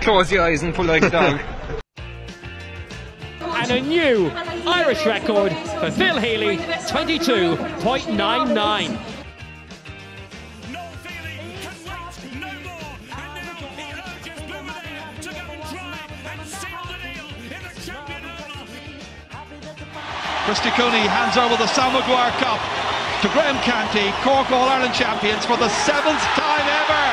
close your eyes and pull like a dog. And a new Irish record for Phil Healy, 22.99. Christy Cooney hands over the Sam Maguire Cup to Graham Canty, Cork All-Ireland champions for the 7th time ever.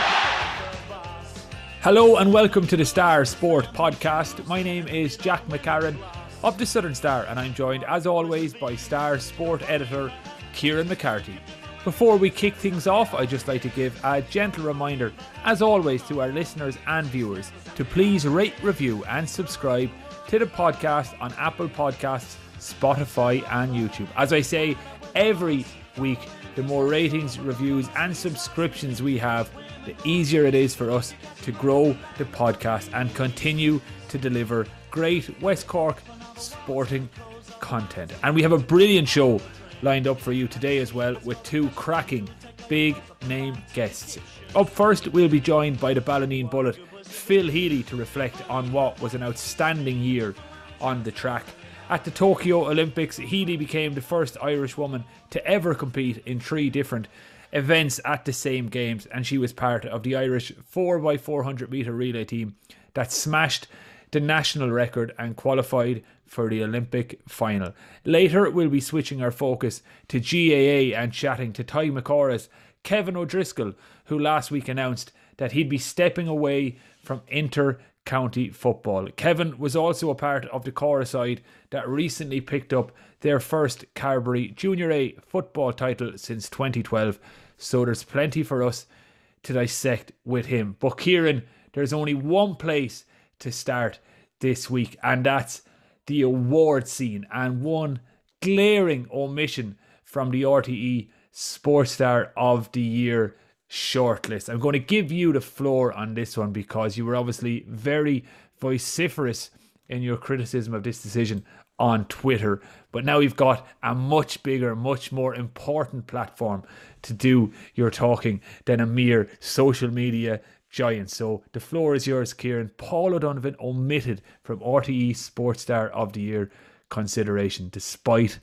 Hello and welcome to the Star Sport Podcast. My name is Jack McCarran of the Southern Star and I'm joined as always by Star Sport editor Kieran McCarthaigh. Before we kick things off, I'd just like to give a gentle reminder, as always, to our listeners and viewers to please rate, review and subscribe to the podcast on Apple Podcasts, Spotify and YouTube. As I say every week, the more ratings, reviews and subscriptions we have, the easier it is for us to grow the podcast and continue to deliver great West Cork sporting content. And we have a brilliant show lined up for you today as well, with two cracking big name guests. Up first, we'll be joined by the Ballineen Bullet Phil Healy to reflect on what was an outstanding year on the track. At the Tokyo Olympics, Healy became the first Irish woman to ever compete in 3 different events at the same games, and she was part of the Irish 4x400 metre relay team that smashed the national record and qualified for the Olympic final. Later, we'll be switching our focus to GAA and chatting to Tadgh MacCarthaigh's Kevin O'Driscoll, who last week announced that he'd be stepping away from inter-county football. Kevin was also a part of the Caheragh side that recently picked up their first Carbery Junior A football title since 2012. So there's plenty for us to dissect with him. But Kieran, there's only one place to start this week, and that's the award scene, and one glaring omission from the RTÉ Sports Star of the Year shortlist. I'm going to give you the floor on this one because you were obviously very vociferous in your criticism of this decision on Twitter, but now you've got a much bigger, much more important platform to do your talking than a mere social media giant. So the floor is yours, Kieran. Paul O'Donovan omitted from RTÉ Sports Star of the Year consideration despite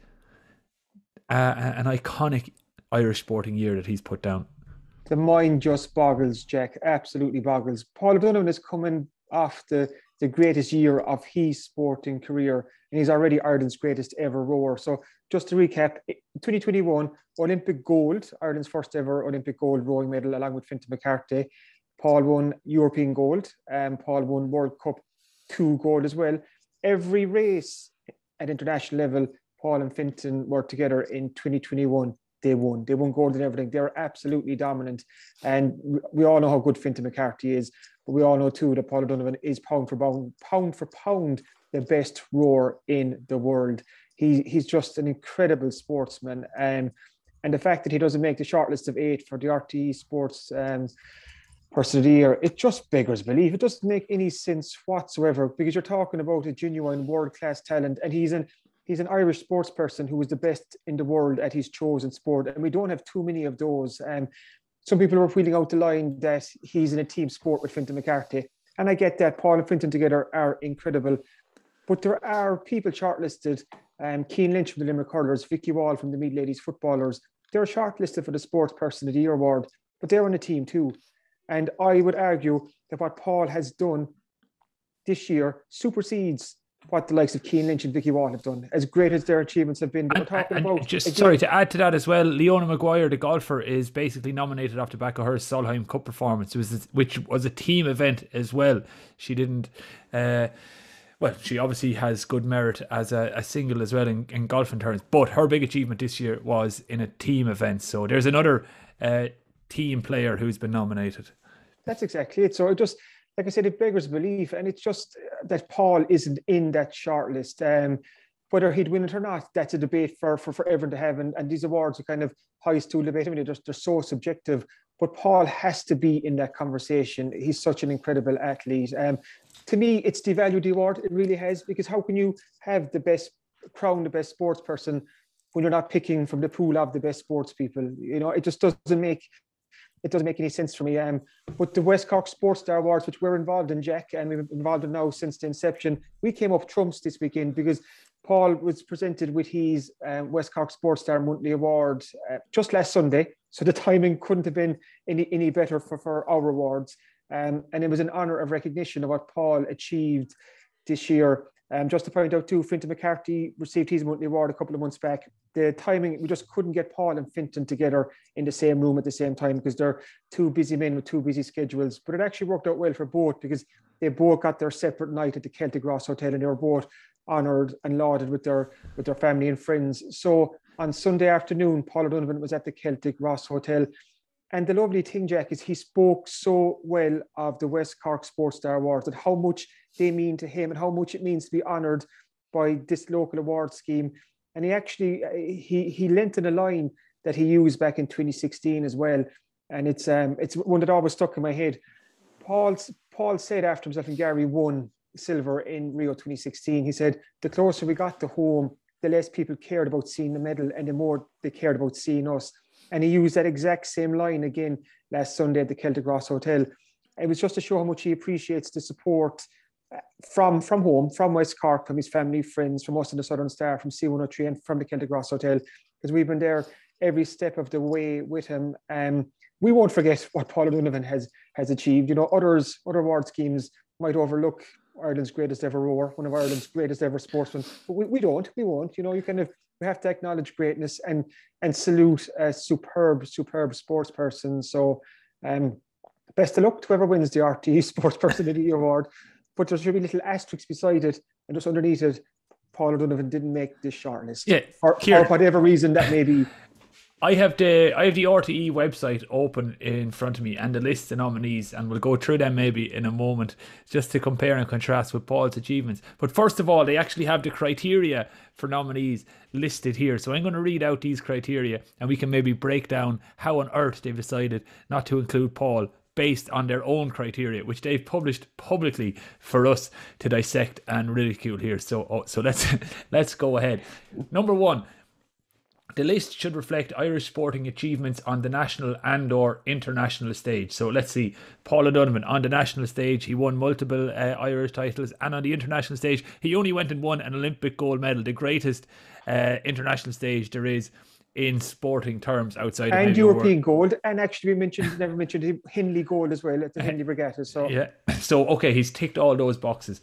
an iconic Irish sporting year that he's put down. The mind just boggles, Jack. Absolutely boggles. Paul O'Donovan is coming off the greatest year of his sporting career, and he's already Ireland's greatest ever rower. So just to recap, 2021 Olympic gold, Ireland's first ever Olympic gold rowing medal, along with Fintan MacCarthaigh. Paul won European gold, and Paul won World Cup 2 gold as well. Every race at international level, Paul and Fintan were together in 2021. They won gold in everything. They're absolutely dominant. And we all know how good Fintan MacCarthaigh is, but we all know too that Paul O'Donovan is pound for pound, the best rower in the world. He's just an incredible sportsman. And the fact that he doesn't make the shortlist of 8 for the RTÉ Sports Person of the Year, it just beggars belief. It doesn't make any sense whatsoever, because you're talking about a genuine world-class talent, and he's an Irish sports person who is the best in the world at his chosen sport, and we don't have too many of those. Some people are wheeling out the line that he's in a team sport with Fintan MacCarthaigh, and I get that. Paul and Fintan together are incredible, but there are people shortlisted. Cian Lynch from the Limerick Hurlers, Vicky Wall from the Meath Ladies Footballers, they're shortlisted for the Sports Person of the Year award, but they're on a team too. And I would argue that what Paul has done this year supersedes what the likes of Cian Lynch and Vicky Wall have done, as great as their achievements have been. Sorry to add to that as well, Leona Maguire, the golfer, is basically nominated off the back of her Solheim Cup performance, which was a team event as well. She didn't... she obviously has good merit as a single as well in golfing terms, but her big achievement this year was in a team event. So there's another team player who's been nominated. That's exactly it. So it just, like I said, it beggars belief, and it's just that Paul isn't in that shortlist. Whether he'd win it or not, that's a debate for everyone to have, and these awards are kind of high stool debate. I mean, they're so subjective, but Paul has to be in that conversation. He's such an incredible athlete. To me, it's devalued the award. It really has, because how can you have the best sports person when you're not picking from the pool of the best sports people? You know, it just doesn't make it doesn't make any sense for me. But the West Cork Sports Star Awards, which we're involved in, Jack, and we've been involved in now since the inception, we came up trumps this weekend because Paul was presented with his West Cork Sports Star Monthly Award just last Sunday. So the timing couldn't have been any better for our awards. And it was an honour of recognition of what Paul achieved this year. Just to point out too, Fintan MacCarthaigh received his monthly award a couple of months back. The timing, we just couldn't get Paul and Fintan together in the same room at the same time because they're two busy men with two busy schedules. But it actually worked out well for both because they both got their separate night at the Celtic Ross Hotel and they were both honoured and lauded with their family and friends. So on Sunday afternoon, Paul O'Donovan was at the Celtic Ross Hotel. And the lovely thing, Jack, is he spoke so well of the West Cork Sports Star Awards and how much they mean to him and how much it means to be honoured by this local award scheme. And he actually, he lent in a line that he used back in 2016 as well. And it's one that always stuck in my head. Paul said after himself and Gary won silver in Rio 2016, he said, the closer we got to home, the less people cared about seeing the medal and the more they cared about seeing us. And he used that exact same line again last Sunday at the Celtic Ross Hotel. It was just to show how much he appreciates the support from home, from West Cork, from his family, friends, from us in the Southern Star, from C103 and from the Celtic Ross Hotel, because we've been there every step of the way with him. We won't forget what Paul O'Donovan has achieved. You know, other award schemes might overlook Ireland's greatest ever rower, one of Ireland's greatest ever sportsmen, but we won't. You know, we have to acknowledge greatness and salute a superb sports person. So best of luck to whoever wins the RTÉ Sports Personality Award. But there should be little asterisks beside it, and just underneath it, Paul O'Donovan didn't make this shortlist. Yeah, or whatever reason that may be. I have the RTE website open in front of me and the list of nominees, and we'll go through them maybe in a moment just to compare and contrast with Paul's achievements. But first of all, they actually have the criteria for nominees listed here. So I'm going to read out these criteria and we can maybe break down how on earth they've decided not to include Paul based on their own criteria, which they've published publicly for us to dissect and ridicule here. So let's go ahead. Number one. The list should reflect Irish sporting achievements on the national and or international stage. So let's see, Paul O'Donovan on the national stage, he won multiple Irish titles, and on the international stage, he only went and won an Olympic gold medal, the greatest international stage there is in sporting terms outside and of European gold, and actually we never mentioned Henley gold as well at the Henley Regatta. So yeah, so okay, he's ticked all those boxes.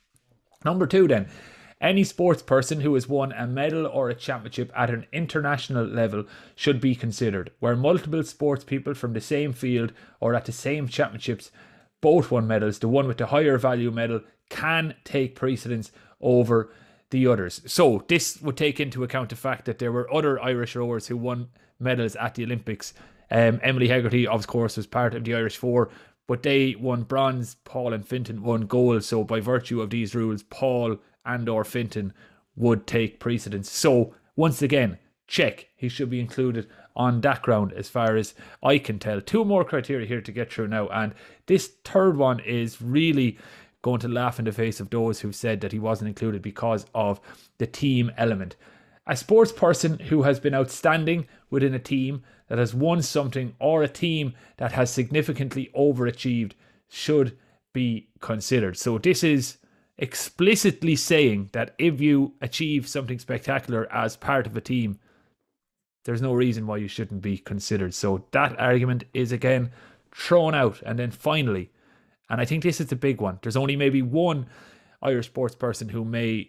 Number two then. Any sports person who has won a medal or a championship at an international level should be considered, where multiple sports people from the same field or at the same championships both won medals. The one with the higher value medal can take precedence over the others. So this would take into account the fact that there were other Irish rowers who won medals at the Olympics. Emily Hegarty, of course, was part of the Irish Four, but they won bronze. Paul and Fintan won gold. So by virtue of these rules, Paul and or Fintan would take precedence. So once again, check, he should be included on that ground as far as I can tell. Two more criteria here to get through now, and this third one is really going to laugh in the face of those who said that he wasn't included because of the team element. A sports person who has been outstanding within a team that has won something or a team that has significantly overachieved should be considered. So this is explicitly saying that if you achieve something spectacular as part of a team, there's no reason why you shouldn't be considered. So that argument is again thrown out. And then finally, and I think this is the big one, there's only maybe one Irish sports person who may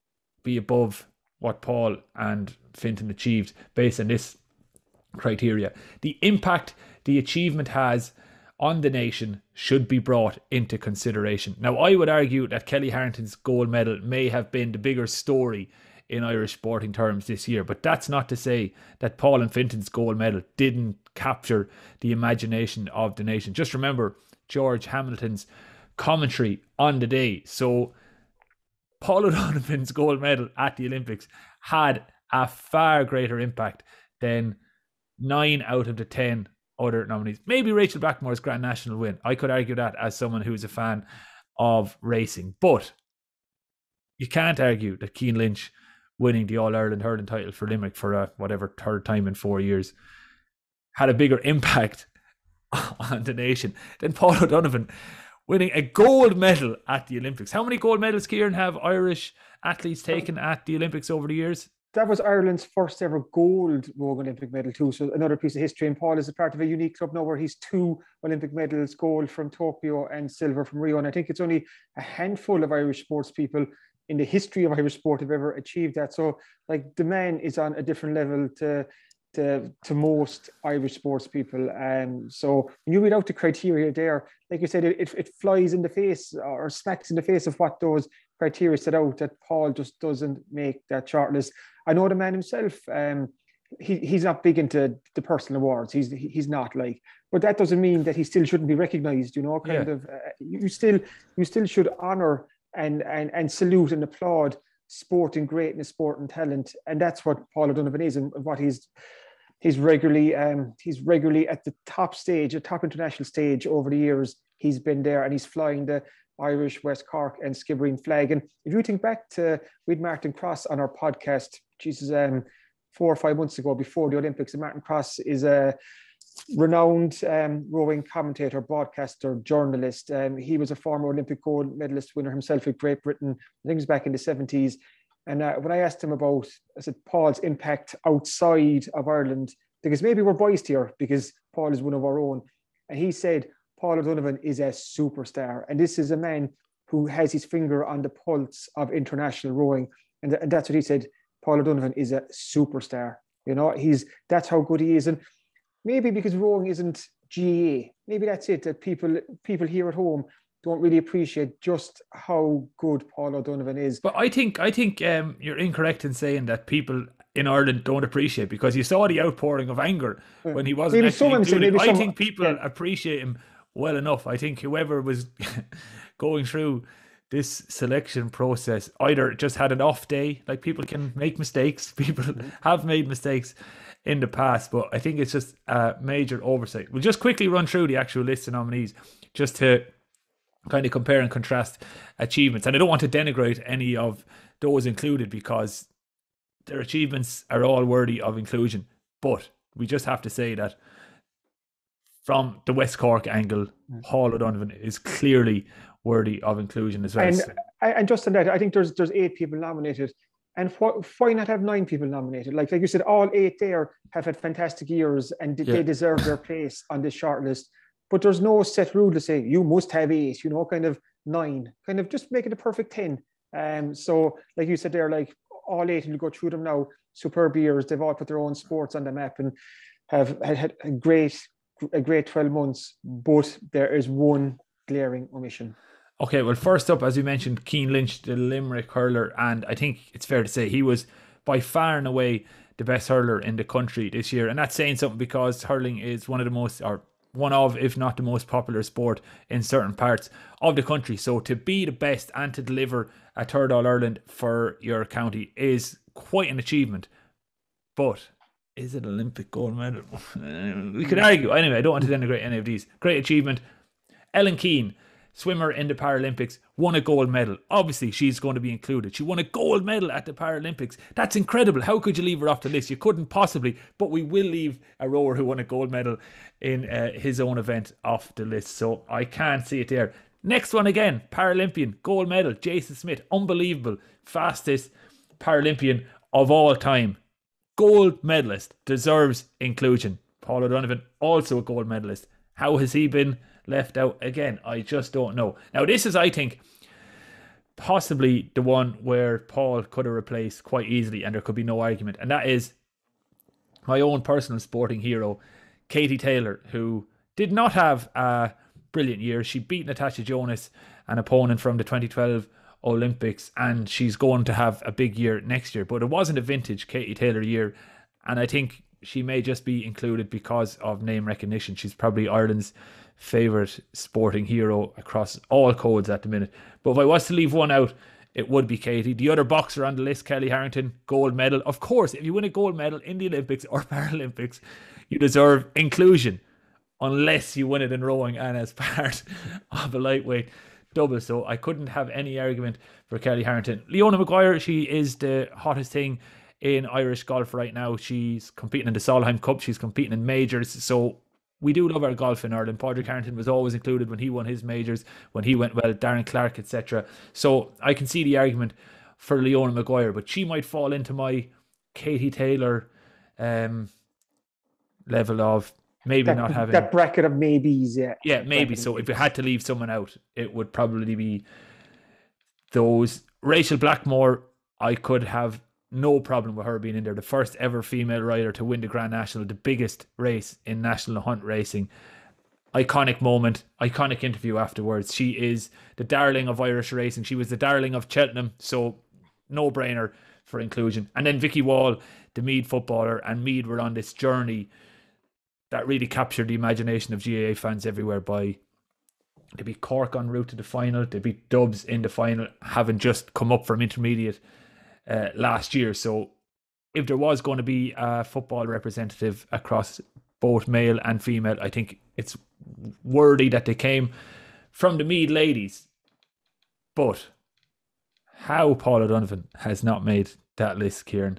be above what Paul and Fintan achieved based on this criteria. The impact the achievement has on the nation should be brought into consideration. Now, I would argue that Kelly Harrington's gold medal may have been the bigger story in Irish sporting terms this year, but that's not to say that Paul and Fintan's gold medal didn't capture the imagination of the nation. Just remember George Hamilton's commentary on the day. So Paul O'Donovan's gold medal at the Olympics had a far greater impact than 9 out of the 10 other nominees. Maybe Rachel Blackmore's Grand National win. I could argue that as someone who's a fan of racing. But you can't argue that Cian Lynch winning the All-Ireland hurling title for Limerick for whatever third time in 4 years had a bigger impact on the nation than Paul O'Donovan winning a gold medal at the Olympics. How many gold medals, Kieran, have Irish athletes taken at the Olympics over the years? That was Ireland's first ever gold Rogue Olympic medal too. So another piece of history. And Paul is a part of a unique club now where he's 2 Olympic medals, gold from Tokyo and silver from Rio. And I think it's only a handful of Irish sports people in the history of Irish sport have ever achieved that. So like the man is on a different level to most Irish sports people. So when you read out the criteria there, like you said, it flies in the face or smacks in the face of what those criteria set out, that Paul just doesn't make that shortlist. I know the man himself, he's not big into the personal awards. He's not, like, but that doesn't mean that he still shouldn't be recognised, you still should honour and salute and applaud sporting greatness, sporting talent. And that's what Paul O'Donovan is, and what he's regularly at the top stage, a top international stage over the years. He's been there and he's flying the Irish, West Cork and Skibbereen flag. And if you think back to, we had Martin Cross on our podcast, 4 or 5 months ago before the Olympics. And Martin Cross is a renowned rowing commentator, broadcaster, journalist. He was a former Olympic gold medalist winner himself with Great Britain. I think it was back in the 70s. And when I asked him about, I said, Paul's impact outside of Ireland, because maybe we're biased here because Paul is one of our own. And he said, Paul O'Donovan is a superstar. And this is a man who has his finger on the pulse of international rowing. And that's what he said. Paul O'Donovan is a superstar. That's how good he is. And maybe because rowing isn't GAA, maybe that's it, that people here at home don't really appreciate just how good Paul O'Donovan is. But I think you're incorrect in saying that people in Ireland don't appreciate, because you saw the outpouring of anger when he wasn't actually included. I think people appreciate him well enough. I think whoever was going through this selection process either just had an off day. Like, people can make mistakes. People have made mistakes in the past, but I think it's just a major oversight. We'll just quickly run through the actual list of nominees just to kind of compare and contrast achievements. And I don't want to denigrate any of those included, because their achievements are all worthy of inclusion. But we just have to say that from the West Cork angle, Paul O'Donovan is clearly worthy of inclusion as well. And just on that, I think there's 8 people nominated. And why not have 9 people nominated? Like you said, all 8 there have had fantastic years and they deserve their place on this shortlist. But there's no set rule to say you must have 8, kind of 9, kind of just make it a perfect 10. So like you said there, like all 8, and you go through them now, superb years. They've all put their own sports on the map and have had a great 12 months. But there is one glaring omission. Okay, well, first up, as you mentioned, Cian Lynch, the Limerick hurler, and I think it's fair to say he was by far and away the best hurler in the country this year. And that's saying something, because hurling is one of, if not the most popular sport in certain parts of the country. So to be the best and to deliver a third All-Ireland for your county is quite an achievement. But is it Olympic gold medal? We could argue. Anyway, I don't want to denigrate any of these. Great achievement. Ellen Keane, swimmer in the Paralympics, won a gold medal. Obviously, she's going to be included. She won a gold medal at the Paralympics. That's incredible. How could you leave her off the list? You couldn't possibly, but we will leave a rower who won a gold medal in his own event off the list. So I can't see it there. Next one again, Paralympian, gold medal, Jason Smith. Unbelievable. Fastest Paralympian of all time. Gold medalist, deserves inclusion. Paul O'Donovan, also a gold medalist. How has he been left out? Again, I just don't know. Now, this is, I think, possibly the one where Paul could have replaced quite easily, and there could be no argument. And that is my own personal sporting hero, Katie Taylor, who did not have a brilliant year. She beat Natasha Jonas, an opponent from the 2012 Olympics, and she's going to have a big year next year. But it wasn't a vintage Katie Taylor year, and I think she may just be included because of name recognition. She's probably Ireland's favourite sporting hero across all codes at the minute. But if I was to leave one out, it would be Katie. The other boxer on the list, Kelly Harrington, gold medal. Of course, if you win a gold medal in the Olympics or Paralympics, you deserve inclusion, unless you win it in rowing and as part of a lightweight double. So I couldn't have any argument for Kelly Harrington. Leona Maguire, she is the hottest thing in Irish golf right now. She's competing in the Solheim Cup. She's competing in majors. So we do love our golf in Ireland. Padraig Harrington was always included when he won his majors, when he went well, Darren Clark, etc. So I can see the argument for Leona Maguire, but she might fall into my Katie Taylor level of maybe not having that bracket of maybes. Yeah, maybe. So if you had to leave someone out, it would probably be those. Rachel Blackmore, I could have no problem with her being in there. The first ever female rider to win the Grand National, the biggest race in national hunt racing. Iconic moment, iconic interview afterwards. She is the darling of Irish racing. She was the darling of Cheltenham, so no brainer for inclusion. And then Vicky Wall, the Meath footballer, and Meath were on this journey that really captured the imagination of GAA fans everywhere by they beat Cork en route to the final, they beat Dubs in the final, having just come up from intermediate last year. So if there was going to be a football representative across both male and female, I think it's worthy that they came from the Meath ladies. But how Paul O'Donovan has not made that list, Kieran?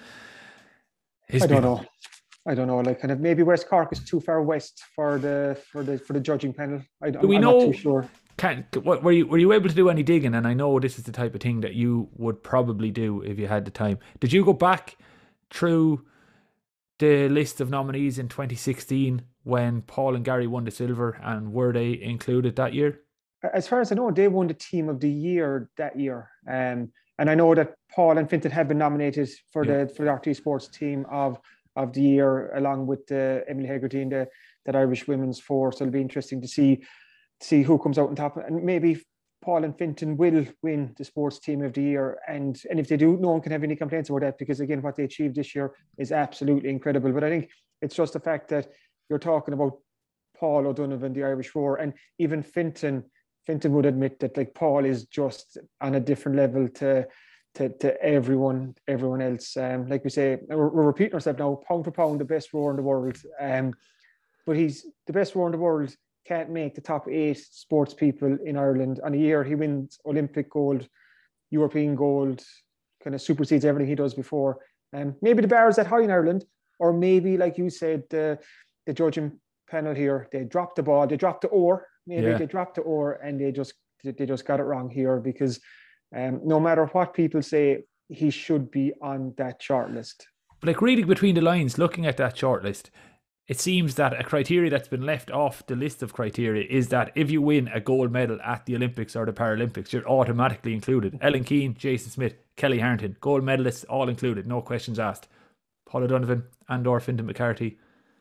I don't know. Like, kind of maybe West Cork is too far west for the judging panel. I'm not too sure. Were you able to do any digging? And I know this is the type of thing that you would probably do if you had the time. Did you go back through the list of nominees in 2016 when Paul and Gary won the silver, and were they included that year? As far as I know, they won the team of the year that year. And I know that Paul and Fintan have been nominated for the RTÉ Sports team of the year, along with Emily Hegarty and that Irish women's force. So it'll be interesting to see who comes out on top. And maybe Paul and Fintan will win the sports team of the year. And if they do, no one can have any complaints about that, because again, what they achieved this year is absolutely incredible. But I think it's just the fact that you're talking about Paul O'Donovan, the Irish roar, and even Fintan would admit that, like, Paul is just on a different level to everyone else. Like we say, we're repeating ourselves now, pound for pound, the best rower in the world. But he's the best rower in the world, can't make the top 8 sports people in Ireland. On a year, he wins Olympic gold, European gold, kind of supersedes everything he does before. Maybe the bar is that high in Ireland, or maybe, like you said, the judging panel here, they dropped the ball, they dropped the oar. They dropped the oar and they just got it wrong here, because no matter what people say, he should be on that shortlist. But like, reading between the lines, looking at that shortlist, it seems that a criteria that's been left off the list of criteria is that if you win a gold medal at the Olympics or the Paralympics, you're automatically included. Ellen Keane, Jason Smith, Kelly Harrington, gold medalists, all included, no questions asked. Paul O'Donovan and or Fintan McCarthy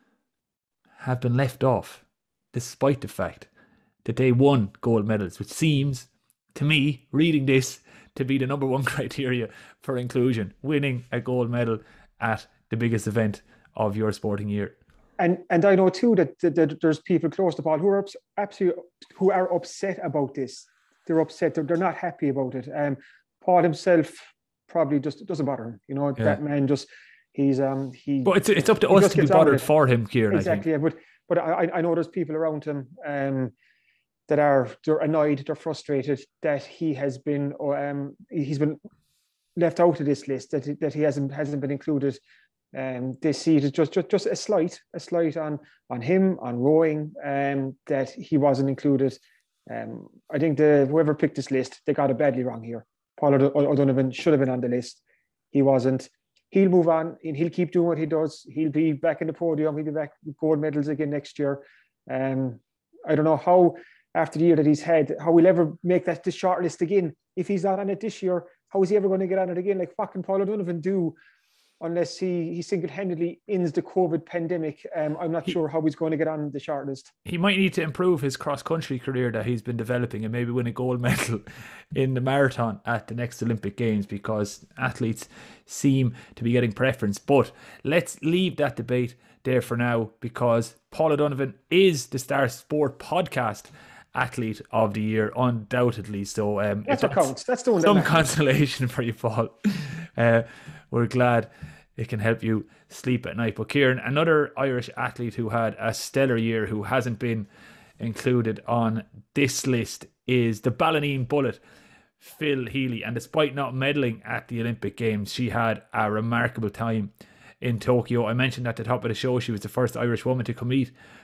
have been left off, despite the fact that they won gold medals, which seems to me, reading this, to be the number one criteria for inclusion: winning a gold medal at the biggest event of your sporting year. And I know too that there's people close to Paul who are upset about this. They're upset. They're not happy about it. Paul himself probably just doesn't bother him. That man just But it's up to us to be bothered for him, Kieran. Exactly. I think. But I know there's people around him they're annoyed, they're frustrated that he's been left out of this list, that he hasn't been included. They see it as just a slight on him, on rowing, that he wasn't included. I think whoever picked this list, they got it badly wrong here. Paul O'Donovan should have been on the list. He wasn't. He'll move on and he'll keep doing what he does. He'll be back in the podium. He'll be back with gold medals again next year. I don't know how, after the year that he's had, how he'll ever make this short list again. If he's not on it this year, how is he ever going to get on it again? Like, what can Paul O'Donovan do unless he single-handedly ends the COVID pandemic? I'm not sure how he's going to get on the short list. He might need to improve his cross-country career that he's been developing and maybe win a gold medal in the marathon at the next Olympic Games, because athletes seem to be getting preference. But let's leave that debate there for now, because Paul O'Donovan is the Star Sport Podcast Athlete of the Year, undoubtedly. So that's what counts. That's the one. Some consolation for you, Paul. We're glad it can help you sleep at night. But Kieran, another Irish athlete who had a stellar year, who hasn't been included on this list, is the Ballineen Bullet Phil Healy. And despite not medaling at the Olympic Games, she had a remarkable time in Tokyo. I mentioned at the top of the show, she was the first Irish woman to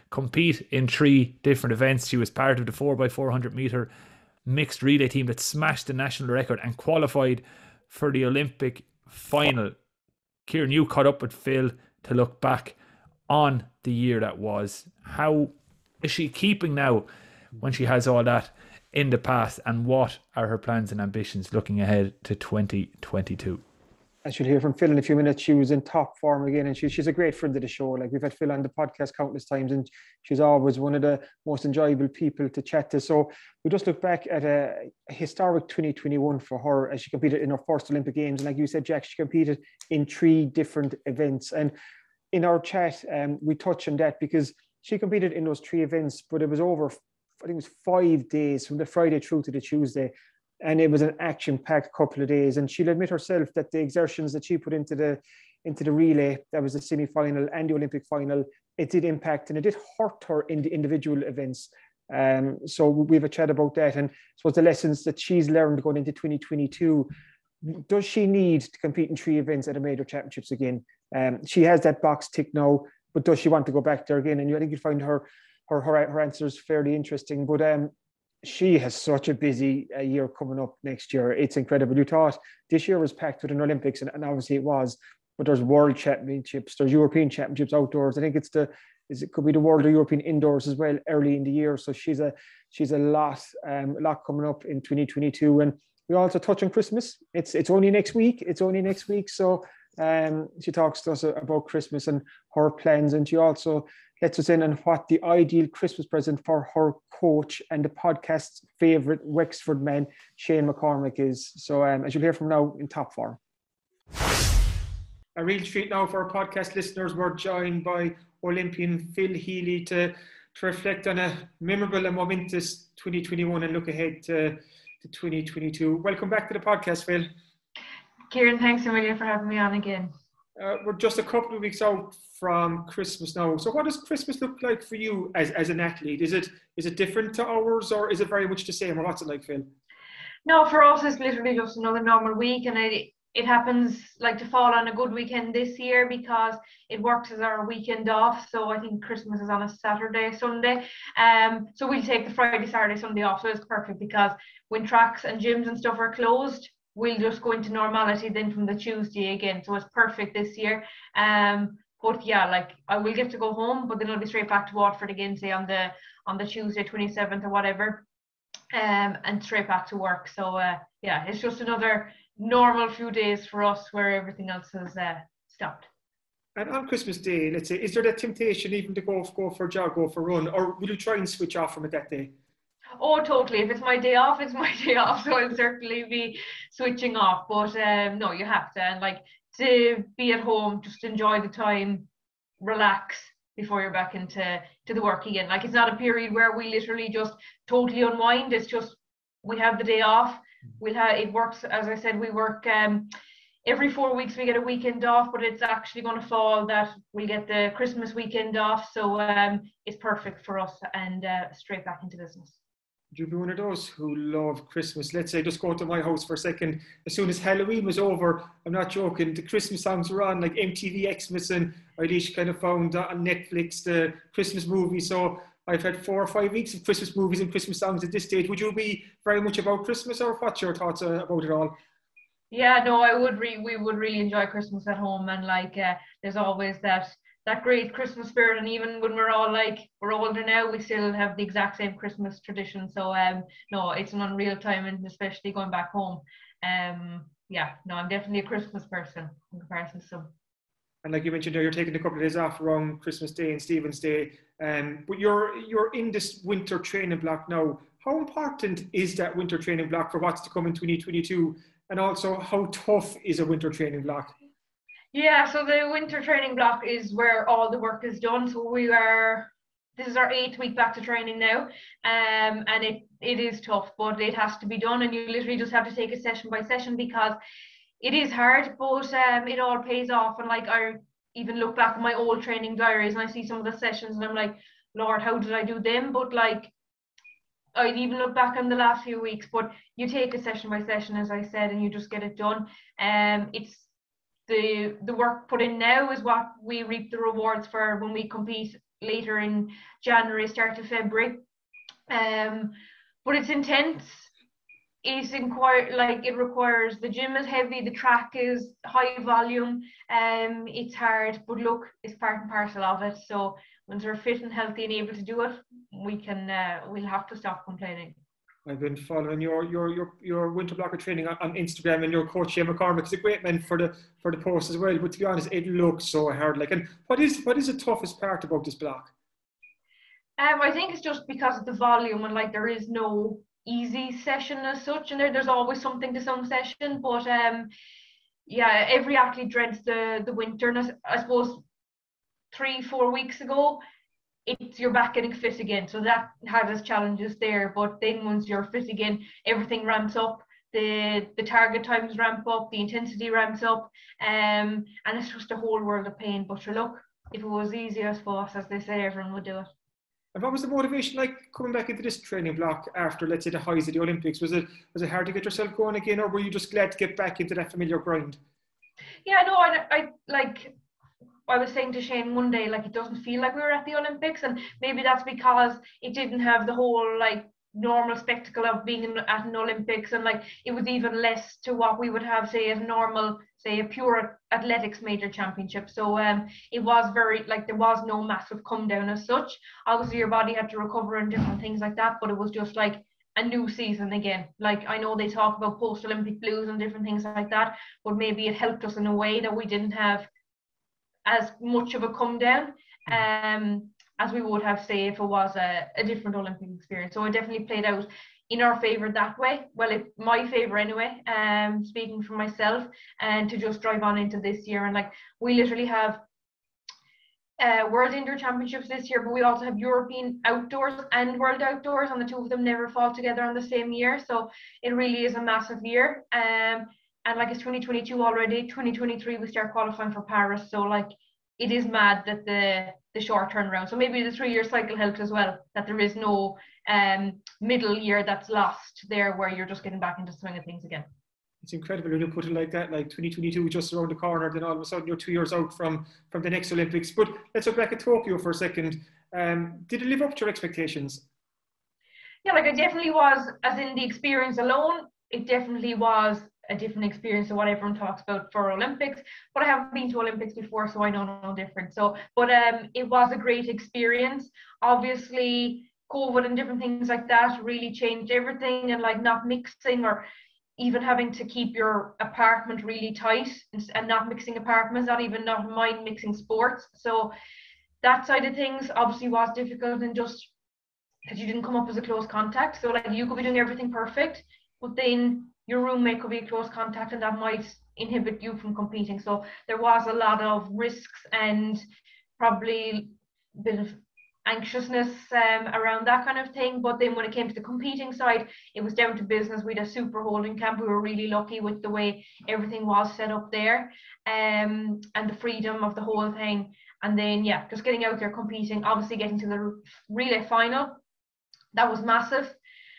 compete in 3 different events. She was part of the 4x400 metre mixed relay team that smashed the national record and qualified for the Olympic final. Kieran, you caught up with Phil to look back on the year that was. How is she keeping now when she has all that in the past, and what are her plans and ambitions looking ahead to 2022? As you'll hear from Phil in a few minutes, she was in top form again, and she's a great friend of the show. Like, we've had Phil on the podcast countless times, and she's always one of the most enjoyable people to chat to. So we just look back at a historic 2021 for her as she competed in her first Olympic Games. And like you said, Jack, she competed in 3 different events. And in our chat, we touched on that because she competed in those 3 events, but it was over, I think it was 5 days from the Friday through to the Tuesday. And it was an action-packed couple of days. And she'll admit herself that the exertions that she put into the relay, that was the semi-final and the Olympic final, it did impact and it did hurt her in the individual events. So we have a chat about that. And I suppose the lessons that she's learned going into 2022, does she need to compete in 3 events at the major championships again? She has that box tick now, but does she want to go back there again? And I think you'll find her answers fairly interesting. But she has such a busy year coming up next year. It's incredible. You thought this year was packed with an Olympics, and obviously it was, but there's world championships, there's European championships outdoors. I think it could be the world or European indoors as well early in the year. So she's a lot coming up in 2022. And we also touch on Christmas. It's only next week. So she talks to us about Christmas and her plans, and she also lets us in on what the ideal Christmas present for her coach and the podcast's favourite Wexford man, Shane McCormick, is. So as you'll hear from now, in top form. A real treat now for our podcast listeners. We're joined by Olympian Phil Healy to reflect on a memorable and momentous 2021 and look ahead to 2022. Welcome back to the podcast, Phil. Kieran, thanks a million for having me on again. We're just a couple of weeks out from Christmas now. So what does Christmas look like for you as an athlete? Is it different to ours, or is it very much the same, or what's it like, Phil? No, for us it's literally just another normal week, and it happens like to fall on a good weekend this year because it works as our weekend off. So I think Christmas is on a Saturday, Sunday. So we'll take the Friday, Saturday, Sunday off. So it's perfect because when tracks and gyms and stuff are closed, we'll just go into normality then from the Tuesday again. So it's perfect this year. But yeah, like I will get to go home, but then I'll be straight back to Waterford again, say on the Tuesday 27th or whatever, and straight back to work. So yeah, it's just another normal few days for us where everything else has stopped. And on Christmas Day, let's say, is there that temptation even to go for a jog, go for a run, or will you try and switch off from it that day? Oh, totally. If it's my day off, it's my day off. So I'll certainly be switching off. But no, you have to. And like to be at home, just enjoy the time, relax before you're back into the work again. Like it's not a period where we literally just totally unwind. It's just we have the day off. It works, as I said, we work every 4 weeks we get a weekend off, but it's actually going to fall that we get the Christmas weekend off. So it's perfect for us and straight back into business. Would you be one of those who love Christmas? Let's say, just go to my house for a second. As soon as Halloween was over, I'm not joking, the Christmas songs were on, like MTV Xmas, and Eilish kind of found on Netflix the Christmas movie. So I've had 4 or 5 weeks of Christmas movies and Christmas songs at this stage. Would you be very much about Christmas, or what's your thoughts about it all? Yeah, no, we would really enjoy Christmas at home, and like there's always that great Christmas spirit, and even when we're older now, we still have the exact same Christmas tradition. So no, it's an unreal time, and especially going back home. Yeah, no, I'm definitely a Christmas person in comparison to some. And like you mentioned, you're taking a couple of days off around Christmas Day and Stephen's Day, but you're in this winter training block now. How important is that winter training block for what's to come in 2022? And also, how tough is a winter training block? Yeah, so the winter training block is where all the work is done. So this is our 8th week back to training now, and it is tough, but it has to be done, and you literally just have to take it session by session because it is hard, but it all pays off. And like I even look back at my old training diaries and I see some of the sessions and I'm like, Lord, how did I do them? But like I'd even look back on the last few weeks, but you take it session by session, as I said, and you just get it done. It's the work put in now is what we reap the rewards for when we compete later in January, start of February. But it's intense. It requires, the gym is heavy, the track is high volume, it's hard, but look, it's part and parcel of it. So once we're fit and healthy and able to do it, we'll have to stop complaining. I've been following your winter blocker training on Instagram, and your coach MacCarthaigh is a great man for the post as well. But to be honest, it looks so hard. And what is the toughest part about this block? I think it's just because of the volume, and there is no easy session as such, and there's always something to some session. But every athlete dreads the winter, and I suppose 3-4 weeks ago, you're back getting fit again, so that has its challenges there. But then once you're fit again, everything ramps up, the target times ramp up, the intensity ramps up, and it's just a whole world of pain. But sure, look, if it was easy, I suppose, as they say, everyone would do it. And what was the motivation like coming back into this training block after, let's say, the highs of the Olympics? Was it hard to get yourself going again, or were you just glad to get back into that familiar grind? Yeah, no, I was saying to Shane one day, it doesn't feel like we were at the Olympics, and maybe that's because it didn't have the whole normal spectacle of being at an Olympics, and it was even less to what we would have, say, as normal, say, a pure athletics major championship. So it was very there was no massive come down as such. Obviously your body had to recover and different things like that, but it was just a new season again. I know they talk about post-Olympic blues and different things like that, but maybe it helped us in a way that we didn't have as much of a come down as we would have, say, if it was a different Olympic experience. So it definitely played out in our favour that way. Well, my favour anyway, speaking for myself, and to just drive on into this year. And we literally have World Indoor Championships this year, but we also have European Outdoors and World Outdoors, and the two of them never fall together on the same year. So it really is a massive year. And it's 2022 already. 2023 we start qualifying for Paris. So it is mad that the short turnaround. So maybe the 3-year cycle helped as well, that there is no middle year that's lost there where you're just getting back into the swing of things again. It's incredible when you put it like that, 2022 just around the corner, then all of a sudden you're 2 years out from the next Olympics. But let's look back at Tokyo for a second. Did it live up to your expectations? Yeah, it definitely was, as in the experience alone, it definitely was a different experience of what everyone talks about for Olympics, but I haven't been to Olympics before, so I know no different. So, but it was a great experience. Obviously, COVID and different things like that really changed everything, and not mixing, or even having to keep your apartment really tight and not mixing apartments, not mind mixing sports. So that side of things obviously was difficult, and just because you didn't come up as a close contact. So you could be doing everything perfect, but then your roommate could be a close contact, and that might inhibit you from competing. So there was a lot of risks and probably a bit of anxiousness around that kind of thing. But then when it came to the competing side, it was down to business. We had a super holding camp. We were really lucky with the way everything was set up there, and the freedom of the whole thing. And then, just getting out there competing, obviously getting to the relay final, that was massive.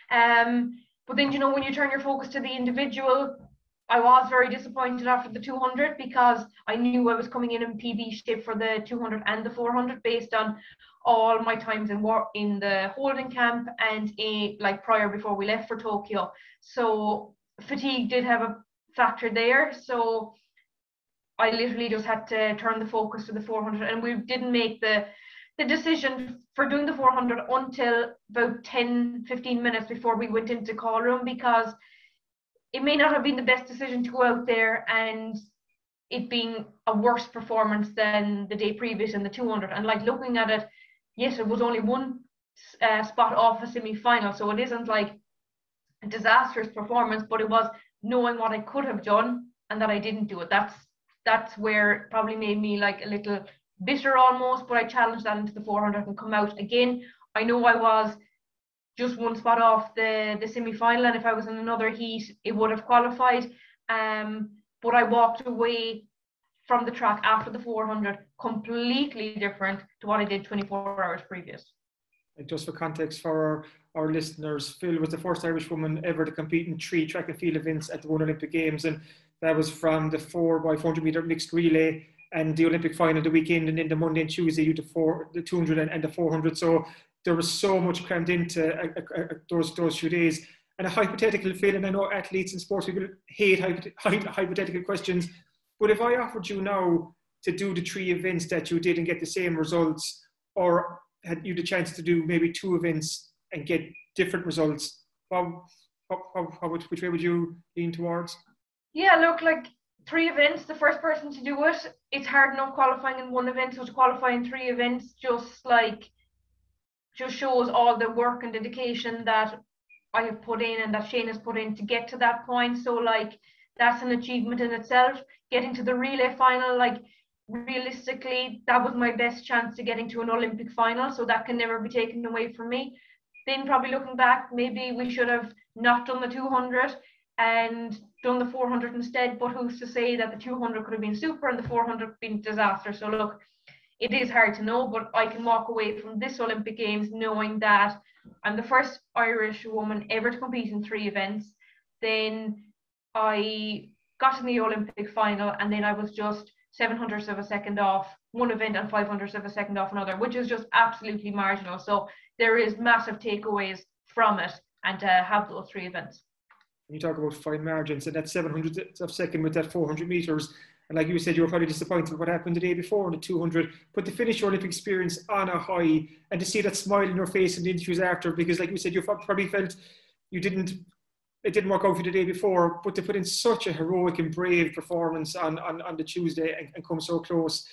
But then, when you turn your focus to the individual, I was very disappointed after the 200, because I knew I was coming in PB shape for the 200 and the 400 based on all my times in the holding camp and prior before we left for Tokyo. So fatigue did have a factor there. So I literally just had to turn the focus to the 400, and we didn't make the decision for doing the 400 until about 10-15 minutes before we went into call room, because it may not have been the best decision to go out there and it being a worse performance than the day previous in the 200. And looking at it, yes, it was only one spot off a semi-final, so it isn't a disastrous performance, but it was knowing what I could have done and that I didn't do it. That's where it probably made me a little bitter almost, but I challenged that into the 400 and come out again. I know I was just one spot off the semi-final, and if I was in another heat it would have qualified, but I walked away from the track after the 400 completely different to what I did 24 hours previous. Just for context for our listeners, Phil was the first Irish woman ever to compete in 3 track and field events at the One Olympic Games, and that was from the 4x400 metre mixed relay and the Olympic final the weekend, and then the Monday and Tuesday you the 200 and the 400. So there was so much crammed into those few days. And a hypothetical, Phil, and I know athletes and sports people hate hypothetical questions, but if I offered you now to do the 3 events that you did and get the same results, or had you the chance to do maybe 2 events and get different results, which way would you lean towards? Yeah, look, like 3 events, the first person to do it, it's hard enough qualifying in 1 event, so to qualify in 3 events just shows all the work and dedication that I have put in and that Shane has put in to get to that point. So like that's an achievement in itself. Getting to the relay final, like realistically, that was my best chance to getting to an Olympic final, so that can never be taken away from me. Then probably looking back, maybe we should have not done the 200 and done the 400 instead, but who's to say that the 200 could have been super and the 400 been disaster. So look, it is hard to know, but I can walk away from this Olympic Games knowing that I'm the first Irish woman ever to compete in 3 events. Then I got in the Olympic final, and then I was just 700ths of a second off one event and 500ths of a second off another, which is just absolutely marginal. So there is massive takeaways from it, and to have those 3 events. You talk about fine margins, and that 700th of a second with that 400 metres. And like you said, you were probably disappointed with what happened the day before in the 200, but to finish your Olympic experience on a high and to see that smile in your face in the interviews after, because like you said, you probably felt it didn't work out for the day before, but to put in such a heroic and brave performance on the Tuesday and come so close.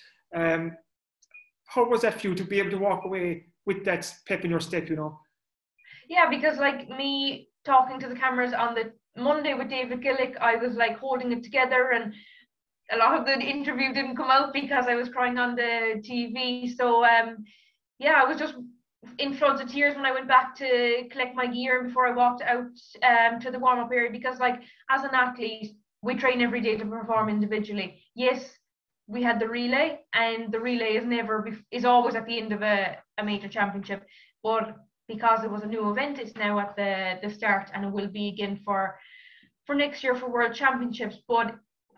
How was that for you to be able to walk away with that pep in your step, you know? Yeah, because like me talking to the cameras on the Monday with David Gillick, I was like holding it together, and a lot of the interview didn't come out because I was crying on the TV. So yeah, I was just in floods of tears when I went back to collect my gear before I walked out to the warm-up area, because like as an athlete, we train every day to perform individually. Yes, we had the relay, and the relay is always at the end of a major championship, but because it was a new event, it's now at the start, and it will be again for next year for World Championships. But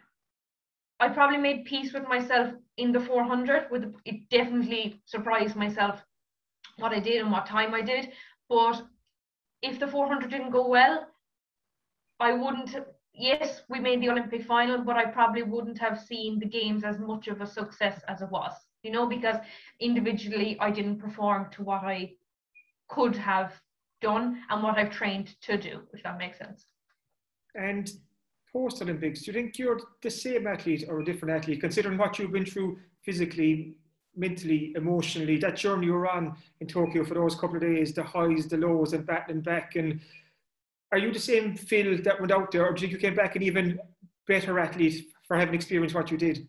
I probably made peace with myself in the 400. It definitely surprised myself what I did and what time I did. But if the 400 didn't go well, I wouldn't. Yes, we made the Olympic final, but I probably wouldn't have seen the games as much of a success as it was, you know, because individually I didn't perform to what I could have done and what I've trained to do, if that makes sense. And post-Olympics, do you think you're the same athlete or a different athlete, considering what you've been through physically, mentally, emotionally, that journey you were on in Tokyo for those couple of days, the highs, the lows, and battling back? And are you the same Phil that went out there, or do you think you came back an even better athlete for having experienced what you did?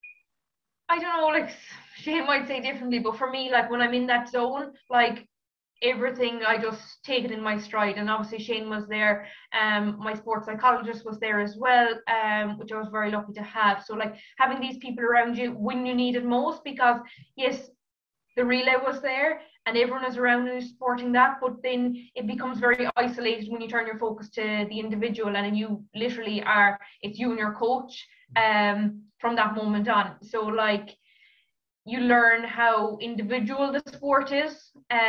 I don't know, like Shane might say differently, but for me, like when I'm in that zone, like everything, I just take it in my stride. And obviously Shane was there, my sports psychologist was there as well, which I was very lucky to have. So like having these people around you when you need it most, because yes, the relay was there and everyone is around you supporting that, but then it becomes very isolated when you turn your focus to the individual, and you literally it's you and your coach from that moment on. So like you learn how individual the sport is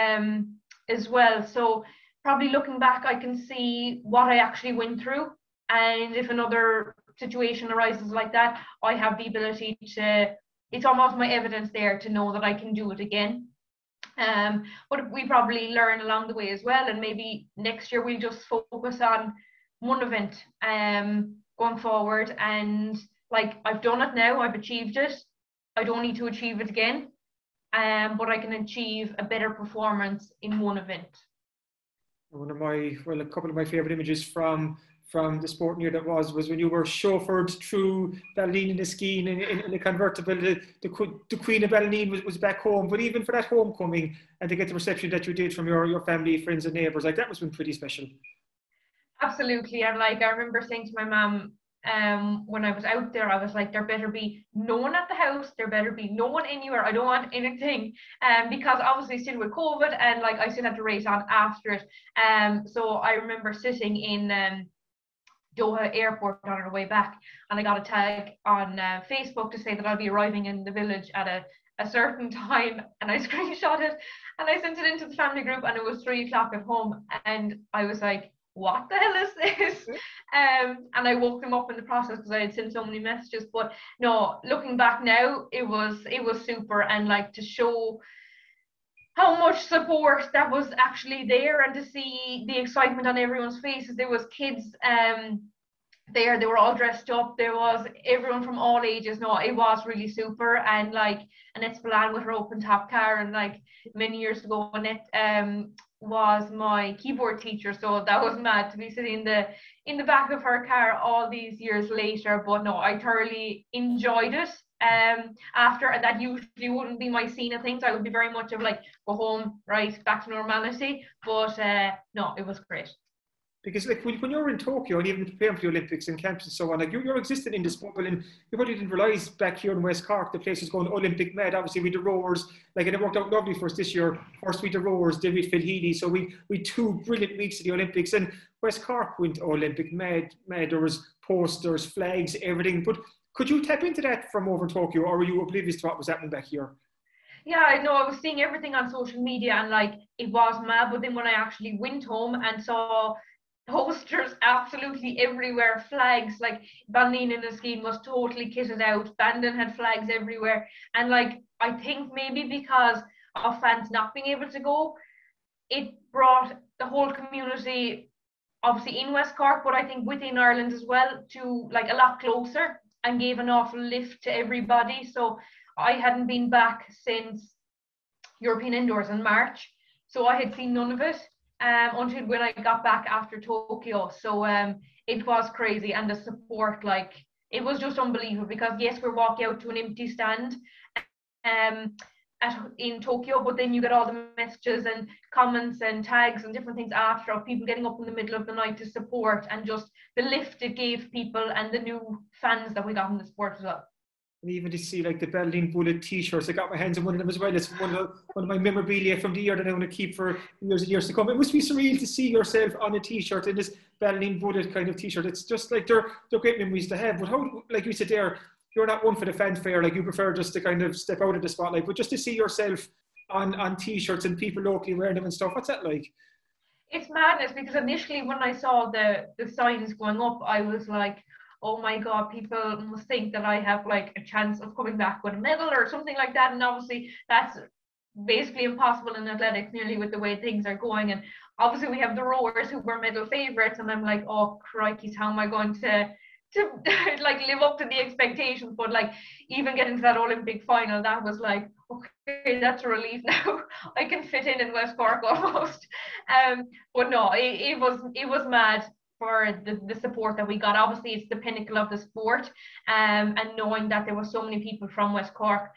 as well. So probably looking back, I can see what I actually went through, and if another situation arises like that, I have the ability to, it's almost my evidence there to know that I can do it again. But we probably learn along the way as well, and maybe next year we'll just focus on one event going forward, and like I've done it now, I've achieved it, I don't need to achieve it again, but I can achieve a better performance in one event. A couple of my favourite images from the sporting year that was when you were chauffeured through Ballineen in a skiing in a convertible. The Queen of Ballineen was back home, but even for that homecoming and to get the reception that you did from your family, friends and neighbours, like that must have been pretty special. Absolutely. And like I remember saying to my mum, when I was out there, I was like, there better be no one at the house, there better be no one anywhere, I don't want anything, because obviously still with COVID, and like I still had to race on after it. So I remember sitting in Doha airport on our way back, and I got a tag on Facebook to say that I'll be arriving in the village at a certain time, and I screenshot it and I sent it into the family group, and it was 3 o'clock at home, and I was like, what the hell is this? And I woke them up in the process because I had sent so many messages. But no, looking back now, it was super, and like to show how much support that was actually there, and to see the excitement on everyone's faces. There was kids there, they were all dressed up. There was everyone from all ages. No, it was really super. And like Annette Spillane with her open top car, and like many years ago, Annette was my keyboard teacher, so that was mad to be sitting in the back of her car all these years later. But no, I thoroughly enjoyed it. After, and that usually wouldn't be my scene of things. I would be very much of like, go home, right, back to normality. But no, it was great. Because like when you're in Tokyo and even preparing for the Olympics and camps and so on, like you're existing in this bubble, and you probably didn't realise back here in West Cork the place was going Olympic mad. Obviously with the rowers, like, and it worked out lovely for us this year. First week the rowers, David Phil Healy. So we 2 brilliant weeks of the Olympics, and West Cork went Olympic mad. There was posters, flags, everything. But could you tap into that from over in Tokyo, or were you oblivious to what was happening back here? Yeah, I know. I was seeing everything on social media, and like it was mad. But then when I actually went home and saw posters absolutely everywhere, flags, like Ballineen in the scheme was totally kitted out, Bandon had flags everywhere, and like I think maybe because of fans not being able to go, it brought the whole community, obviously in West Cork, but I think within Ireland as well, to like a lot closer, and gave an awful lift to everybody. So I hadn't been back since European Indoors in March, so I had seen none of it until when I got back after Tokyo. So it was crazy, and the support, like, it was just unbelievable, because yes, we're walking out to an empty stand in Tokyo, but then you get all the messages and comments and tags and different things after, of people getting up in the middle of the night to support, and just the lift it gave people and the new fans that we got in the sport as well. And even to see like the Ballineen Bullet t-shirts, I got my hands on one of them as well. It's one of my memorabilia from the year that I want to keep for years and years to come. It must be surreal to see yourself on a t-shirt in this Ballineen Bullet kind of t-shirt. It's just like they're great memories to have. But how, like you said there, you're not one for the fanfare, like you prefer just to kind of step out of the spotlight, but just to see yourself on t-shirts and people locally wearing them and stuff. What's that like? It's madness, because initially when I saw the signs going up, I was like, oh my God, people must think that I have like a chance of coming back with a medal or something like that. And obviously that's basically impossible in athletics, nearly, with the way things are going. And obviously we have the rowers who were medal favourites, and I'm like, oh crikey, how am I going to like live up to the expectations? But like even getting to that Olympic final, that was like, okay, that's a relief now. I can fit in West Cork almost. But no, it was mad for the support that we got. Obviously it's the pinnacle of the sport, and knowing that there were so many people from West Cork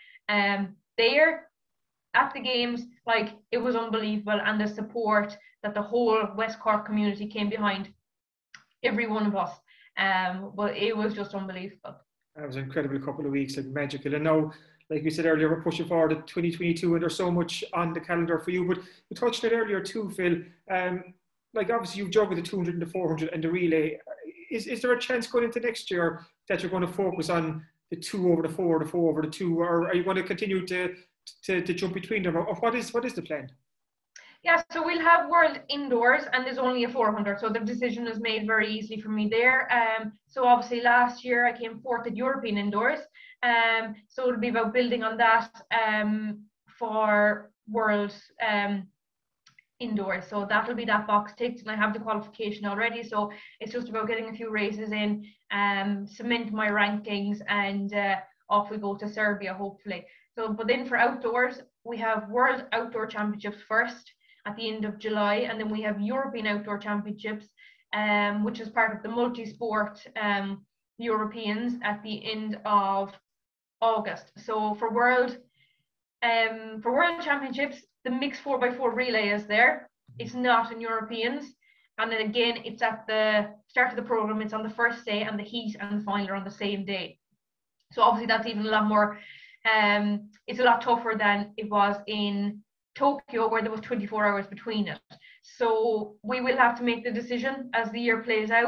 there at the games, like it was unbelievable. And the support that the whole West Cork community came behind every one of us, well, it was just unbelievable. That was an incredible couple of weeks, like magical. And now, like you said earlier, we're pushing forward to 2022, and there's so much on the calendar for you. But you touched on it earlier too, Phil. Like obviously you've juggled the 200 and the 400 and the relay. Is there a chance going into next year that you're going to focus on the 2 over the 4, the 4 over the 2, or are you going to continue to jump between them? Or what is the plan? Yeah, so we'll have World Indoors, and there's only a 400, so the decision is made very easily for me there. So obviously last year I came 4th at European Indoors, so it'll be about building on that for World Indoors. So that'll be that box ticked, and I have the qualification already, so it's just about getting a few races in, cement my rankings, and off we go to Serbia hopefully. So, but then for outdoors, we have World Outdoor Championships first at the end of July, and then we have European Outdoor Championships, which is part of the multi-sport Europeans, at the end of August. So for World Championships, the mixed 4x4 relay is there. It's not in Europeans, and then again it's at the start of the program. It's on the first day, and the heat and the final are on the same day. So obviously that's even a lot more. It's a lot tougher than it was in Tokyo, where there was 24 hours between it. So we will have to make the decision as the year plays out,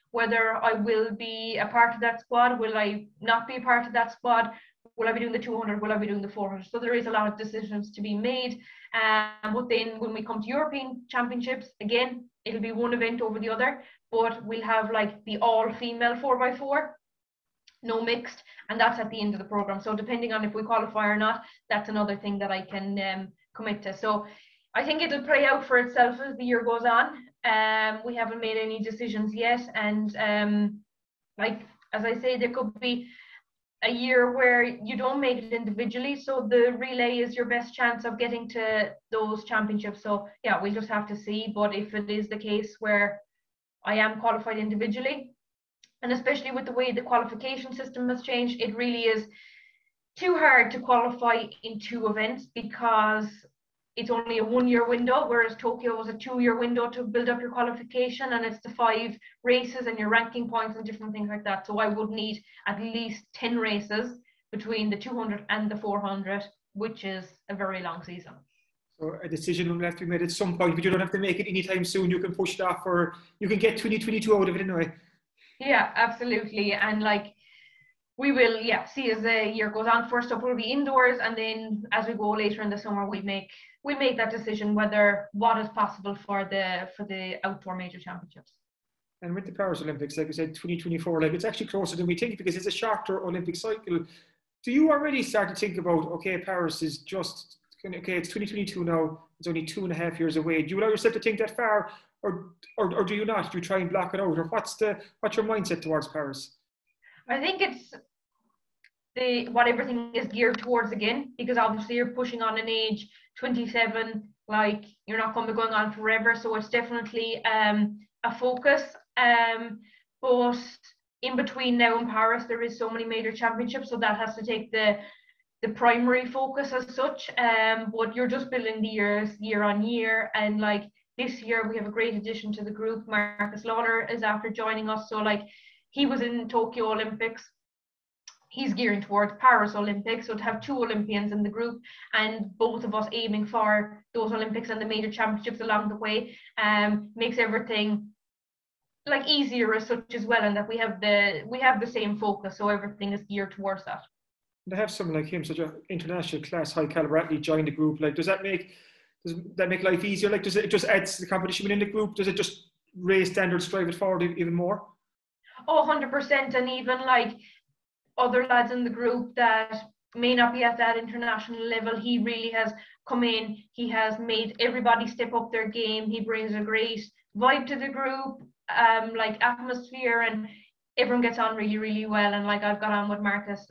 whether I will be a part of that squad, will I not be a part of that squad, will I be doing the 200, will I be doing the 400? So there is a lot of decisions to be made. But then when we come to European Championships, again, it'll be one event over the other, but we'll have like the all-female 4x4, no mixed, and that's at the end of the program. So depending on if we qualify or not, that's another thing that I can commit to. So I think it'll play out for itself as the year goes on. We haven't made any decisions yet, and like as I say, there could be a year where you don't make it individually, so the relay is your best chance of getting to those championships. So yeah, we'll just have to see. But if it is the case where I am qualified individually, and especially with the way the qualification system has changed, it really is too hard to qualify in 2 events because it's only a 1-year window, whereas Tokyo was a 2-year window to build up your qualification, and it's the 5 races and your ranking points and different things like that. So I would need at least 10 races between the 200 and the 400, which is a very long season. So a decision will have to be made at some point, but you don't have to make it anytime soon. You can push it off, or you can get 2022 out of it anyway. Yeah, absolutely. And like, we will, see as the year goes on. First up will be indoors, and then as we go later in the summer, we make that decision what is possible for the outdoor major championships. And with the Paris Olympics, like I said, 2024, like it's actually closer than we think because it's a shorter Olympic cycle. Do you already start to think about, okay, Paris is just, okay, it's 2022 now, it's only 2.5 years away. Do you allow yourself to think that far, or do you not? Do you try and block it out, or what's your mindset towards Paris? I think it's what everything is geared towards again, because obviously you're pushing on an age 27, like you're not going to be going on forever, so it's definitely a focus. But in between now and Paris, there is so many major championships, so that has to take the primary focus as such. But you're just building the year on year, and like this year we have a great addition to the group. Marcus Lawler is after joining us, so like he was in Tokyo Olympics. He's gearing towards Paris Olympics, so to have 2 Olympians in the group and both of us aiming for those Olympics and the major championships along the way makes everything like easier as such as well, and that we have the same focus, so everything is geared towards that. To have someone like him, such an international class, high caliber athlete, join the group, like does that make life easier? Like does it just add to the competition within the group? Does it just raise standards, drive it forward even more? Oh, 100%, and even like other lads in the group that may not be at that international level, he really has come in, he has made everybody step up their game, he brings a great vibe to the group, like atmosphere, and everyone gets on really, really well. And like I've got on with Marcus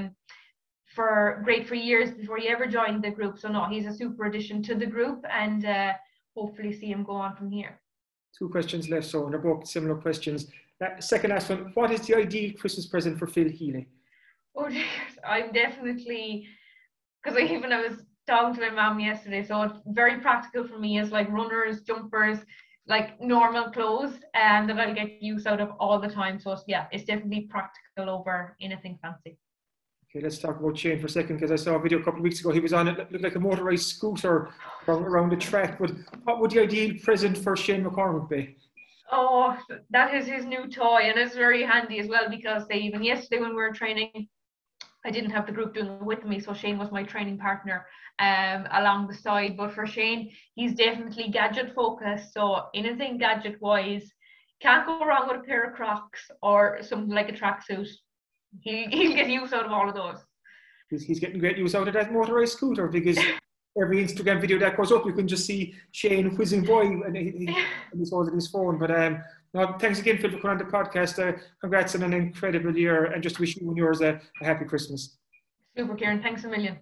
for years before he ever joined the group, so no, he's a super addition to the group, and hopefully see him go on from here. 2 questions left, so they're both similar questions. Second last one, what is the ideal Christmas present for Phil Healy? Oh, I'm definitely, because I was talking to my mom yesterday, so it's very practical for me. It's like runners, jumpers, like normal clothes, and that I'll get use out of all the time. So it's definitely practical over anything fancy. Okay, let's talk about Shane for a second, because I saw a video a couple of weeks ago. He was on it, looked like a motorised scooter around the track. But what would the ideal present for Shane McCormick be? Oh, that is his new toy, and it's very handy as well, because even yesterday when we were training, I didn't have the group doing it with me, so Shane was my training partner along the side. But for Shane, he's definitely gadget focused, so anything gadget wise, can't go wrong with a pair of Crocs or something like a tracksuit. He'll get use out of all of those. He's getting great use out of that motorised scooter, because every Instagram video that goes up, you can just see Shane whizzing by and he's holding his phone. But no, thanks again, Phil, for coming on the podcast. Congrats on an incredible year, and just wish you and yours a happy Christmas. Super, Kieran. Thanks a million.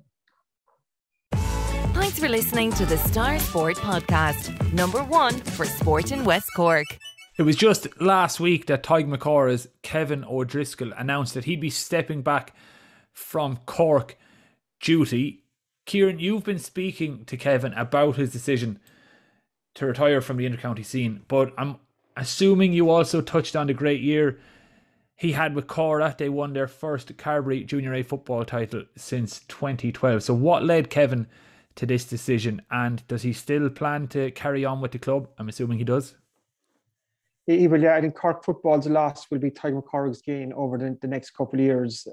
Thanks for listening to the Star Sport Podcast, #1 for sport in West Cork. It was just last week that Tadgh Macaura's Kevin O'Driscoll announced that he'd be stepping back from Cork duty. Kieran, you've been speaking to Kevin about his decision to retire from the intercounty scene, but I'm assuming you also touched on the great year he had with Caheragh. They won their first Carbery Junior A football title since 2012. So what led Kevin to this decision, and does he still plan to carry on with the club? I'm assuming he does. He will, yeah. I think Cork football's loss will be Tadgh McCarrick's gain over the next couple of years.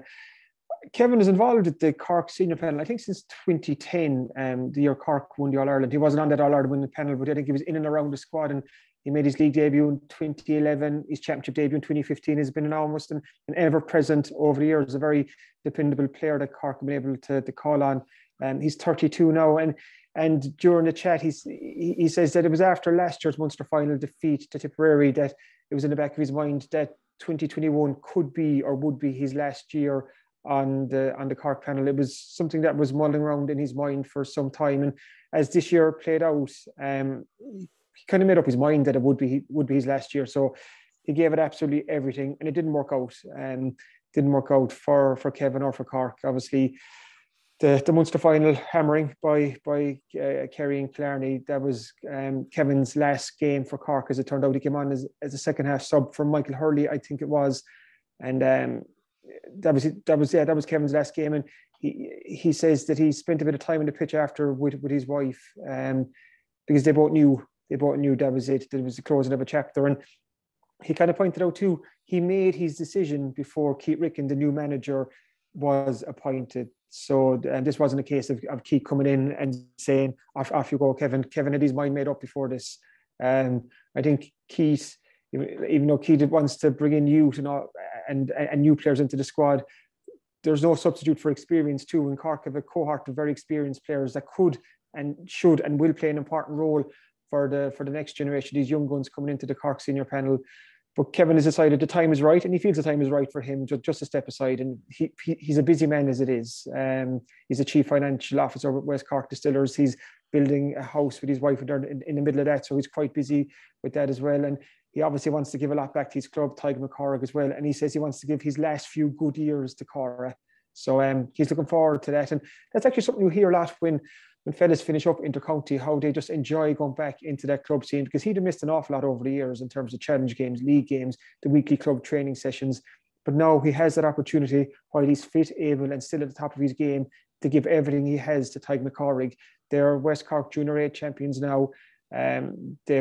Kevin is involved with the Cork senior panel, I think since 2010, the year Cork won the All-Ireland. He wasn't on that All-Ireland winning panel, but I think he was in and around the squad, and he made his league debut in 2011. His championship debut in 2015 has been almost an ever-present over the years, a very dependable player that Cork have been able to call on. He's 32 now, and during the chat, he says that it was after last year's Munster final defeat to Tipperary that it was in the back of his mind that 2021 could be or would be his last year on the Cork panel. It was something that was mulling around in his mind for some time, and as this year played out, he kind of made up his mind that it would be his last year. So he gave it absolutely everything, and it didn't work out. Didn't work out for Kevin or for Cork. Obviously, the Munster final hammering by Kerry and Killarney, that was Kevin's last game for Cork. As it turned out, he came on as a second half sub for Michael Hurley, I think it was, and that was Kevin's last game. And he says that he spent a bit of time on the pitch after with his wife, because they both knew that was it. That it was the closing of a chapter. And he kind of pointed out too, he made his decision before Keith Ricken, the new manager, was appointed. So this wasn't a case of Keith coming in and saying, off you go, Kevin. Kevin had his mind made up before this. I think Keith, even though Keith wants to bring in youth and new players into the squad, there's no substitute for experience too. And Cork have a cohort of very experienced players that could and should and will play an important role for the next generation, these young guns coming into the Cork senior panel. But Kevin has decided the time is right, and he feels the time is right for him just to step aside. And he's a busy man as it is. He's a chief financial officer with West Cork Distillers. He's building a house with his wife in the middle of that, so he's quite busy with that as well. And he obviously wants to give a lot back to his club, Tadgh McCarraigh, as well. And he says he wants to give his last few good years to Caheragh. So he's looking forward to that. And that's actually something you hear a lot when fellas finish up inter-county, how they just enjoy going back into that club scene, because he'd have missed an awful lot over the years in terms of challenge games, league games, the weekly club training sessions. But now he has that opportunity, while he's fit, able, and still at the top of his game, to give everything he has to Tadgh McCarraigh. They're West Cork Junior A champions now. They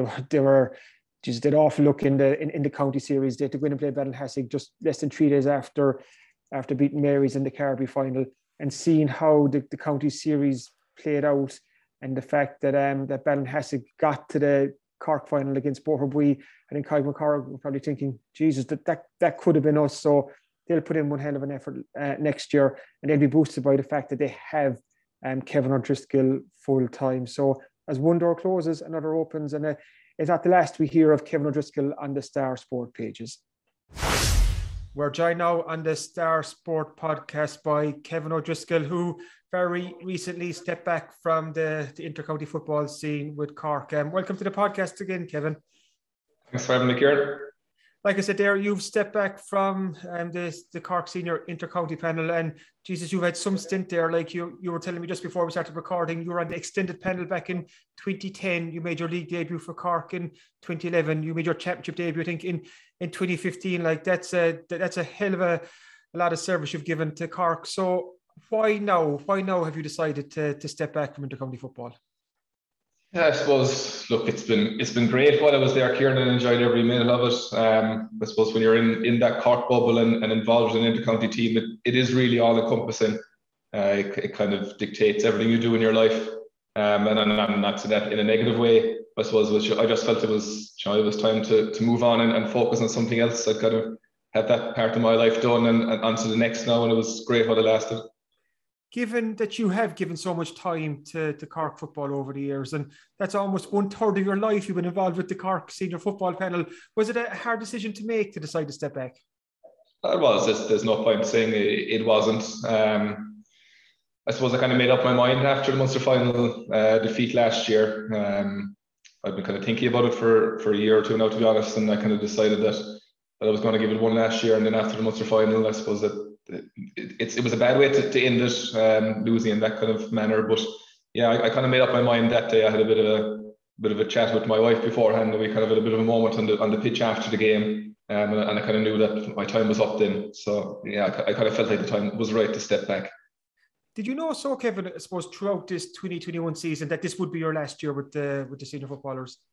did awful look in the county series. They had to go in and play Ballineen just less than 3 days after beating Mary's in the Carbery final, and seeing how the county series played out, and the fact that that Ballineen got to the Cork final against Boherbue. I think Tadgh McCarraigh were probably thinking, Jesus, that could have been us. So they'll put in one hell of an effort next year, and they'll be boosted by the fact that they have Kevin O'Driscoll full time. So as one door closes, another opens, and it's not the last we hear of Kevin O'Driscoll on the Star Sport pages. We're joined now on the Star Sport podcast by Kevin O'Driscoll, who very recently stepped back from the inter-county football scene with Cork. Welcome to the podcast again, Kevin. Thanks for having me, Kieran. Like I said there, you've stepped back from the Cork senior inter-county panel, and Jesus, you've had some stint there. Like you were telling me just before we started recording, you were on the extended panel back in 2010. You made your league debut for Cork in 2011. You made your championship debut, I think, in 2015. Like that's a hell of a lot of service you've given to Cork. So why now? Why now have you decided to step back from inter-county football? Yeah, I suppose, look, it's been great while I was there, Kieran, and enjoyed every minute of it. I suppose when you're in that Cork bubble and involved in an inter-county team, it is really all-encompassing. It kind of dictates everything you do in your life. And I'm not to that in a negative way. I suppose I just felt it was time to move on and focus on something else. I kind of had that part of my life done and onto the next now, and it was great while it lasted. Given that you have given so much time to Cork football over the years, and that's almost 1/3 of your life you've been involved with the Cork senior football panel, was it a hard decision to make to decide to step back? It was. There's no point saying it wasn't. I suppose I kind of made up my mind after the Munster final defeat last year. I've been kind of thinking about it for a year or two now, to be honest, and I kind of decided that I was going to give it one last year, and then after the Munster final, I suppose that it was a bad way to end it, losing in that kind of manner. But yeah, I kind of made up my mind that day. I had a bit of a chat with my wife beforehand, and we kind of had a bit of a moment on the pitch after the game, and I kind of knew that my time was up then. So yeah, I kind of felt like the time was right to step back. Did you know so, Kevin, I suppose, throughout this 2021 season, that this would be your last year with the senior footballers?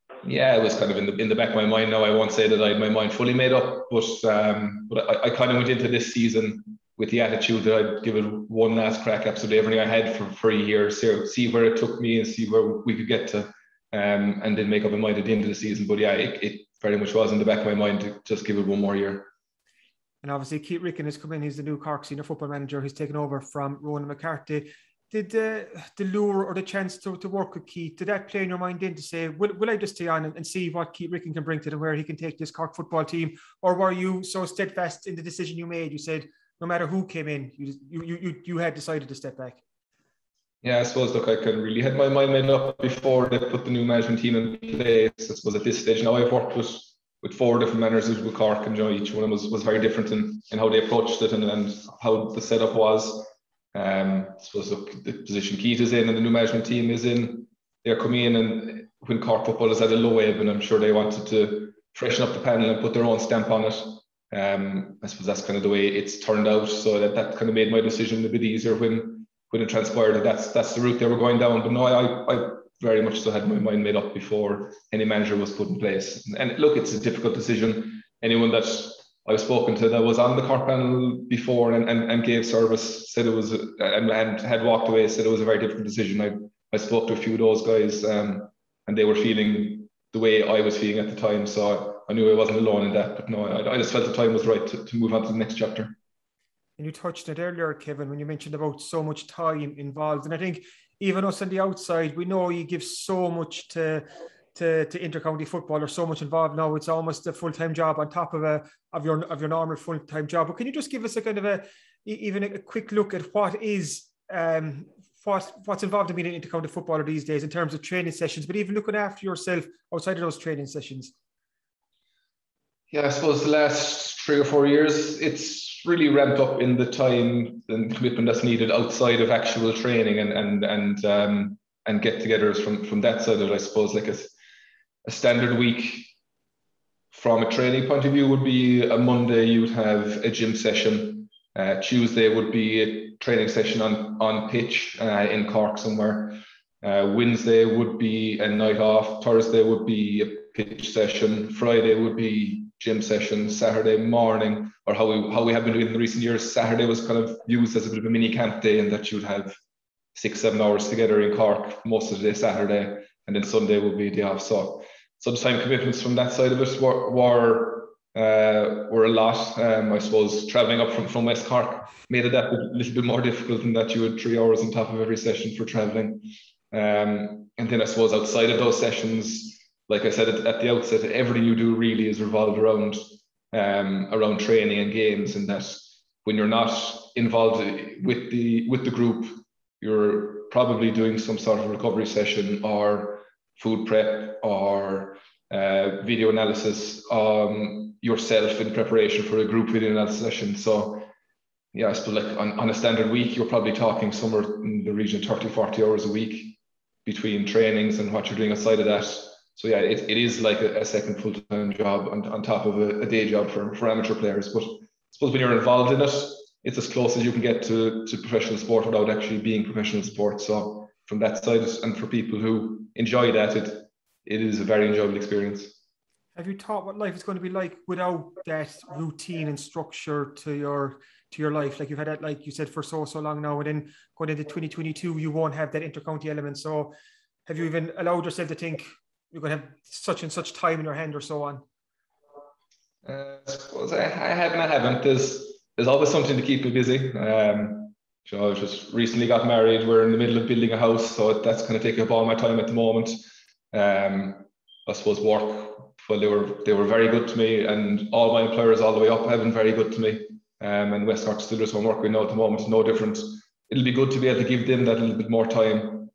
Yeah, it was kind of in the back of my mind now. I won't say that I had my mind fully made up, but I kind of went into this season with the attitude that I'd give it one last crack, absolutely everything I had for a year, see where it took me and see where we could get to, and then make up my mind at the end of the season. But yeah, it very much was in the back of my mind to just give it one more year. And obviously, Kieran has come in. He's the new Cork senior football manager. He's taken over from Ronan MacCarthaigh. Did the lure or the chance to work with Keith, did that play in your mind in to say, will I just stay on and see what Keith Ricken can bring to them, where he can take this Cork football team? Or were you so steadfast in the decision you made? You said, no matter who came in, you had decided to step back. Yeah, I suppose, look, I kind of really had my mind made up before they put the new management team in place. I suppose at this stage now I've worked with 4 different managers with Cork, and each one of them was very different in how they approached it and how the setup was. I suppose, look, the position Keith is in and the new management team is in, they're coming in, and when Cork football is at a low ebb, and I'm sure they wanted to freshen up the panel and put their own stamp on it. I suppose that's kind of the way it's turned out, so that kind of made my decision a bit easier when it transpired that that's the route they were going down. But no, I very much so had my mind made up before any manager was put in place. And look, it's a difficult decision. Anyone that I've spoken to that was on the Cork panel before and gave service said it was, and had walked away, said it was a very difficult decision. I spoke to a few of those guys, and they were feeling the way I was feeling at the time. So I knew I wasn't alone in that. But no, I just felt the time was right to move on to the next chapter. And you touched on it earlier, Kevin, when you mentioned about so much time involved. And I think even us on the outside, we know you give so much to intercounty football, or so much involved now. It's almost a full-time job on top of your normal full-time job. But can you just give us a kind of even a quick look at what is what's involved in being an intercounty footballer these days in terms of training sessions, but even looking after yourself outside of those training sessions? Yeah, I suppose the last 3 or 4 years, it's really ramped up in the time and commitment that's needed outside of actual training and get-togethers from that side of it. I suppose like a standard week from a training point of view would be a Monday you would have a gym session, Tuesday would be a training session on pitch in Cork somewhere, Wednesday would be a night off, Thursday would be a pitch session, Friday would be gym session, Saturday morning, or how we have been doing in the recent years, Saturday was kind of used as a bit of a mini camp day, in that you'd have 6-7 hours together in Cork most of the day Saturday, and then Sunday will be a day off. So some time commitments from that side of it were a lot. I suppose travelling up from West Cork made it that a little bit more difficult, in that you had 3 hours on top of every session for travelling. And then I suppose outside of those sessions, like I said at the outset, everything you do really is revolved around training and games, and that when you're not involved with the group, you're probably doing some sort of recovery session or food prep or video analysis yourself in preparation for a group video analysis session. So yeah, I suppose like on a standard week, you're probably talking somewhere in the region of 30-40 hours a week between trainings and what you're doing outside of that. So yeah, it is like a second full-time job on top of a day job for amateur players. But I suppose when you're involved in it, it's as close as you can get to professional sport without actually being professional sport. So from that side, and for people who enjoy that, it is a very enjoyable experience. Have you thought what life is going to be like without that routine and structure to your life? Like you've had that, like you said, for so long now, and then going into 2022, you won't have that intercounty element. So have you even allowed yourself to think you're going to have such and such time in your hand or so on? I suppose I haven't. There's always something to keep me busy. I just recently got married. We're in the middle of building a house, so that's going to take up all my time at the moment. I suppose work, well, they were very good to me, and all my employers all the way up have been very good to me. And West Cork still is one working now at the moment, no different. It'll be good to be able to give them that little bit more time,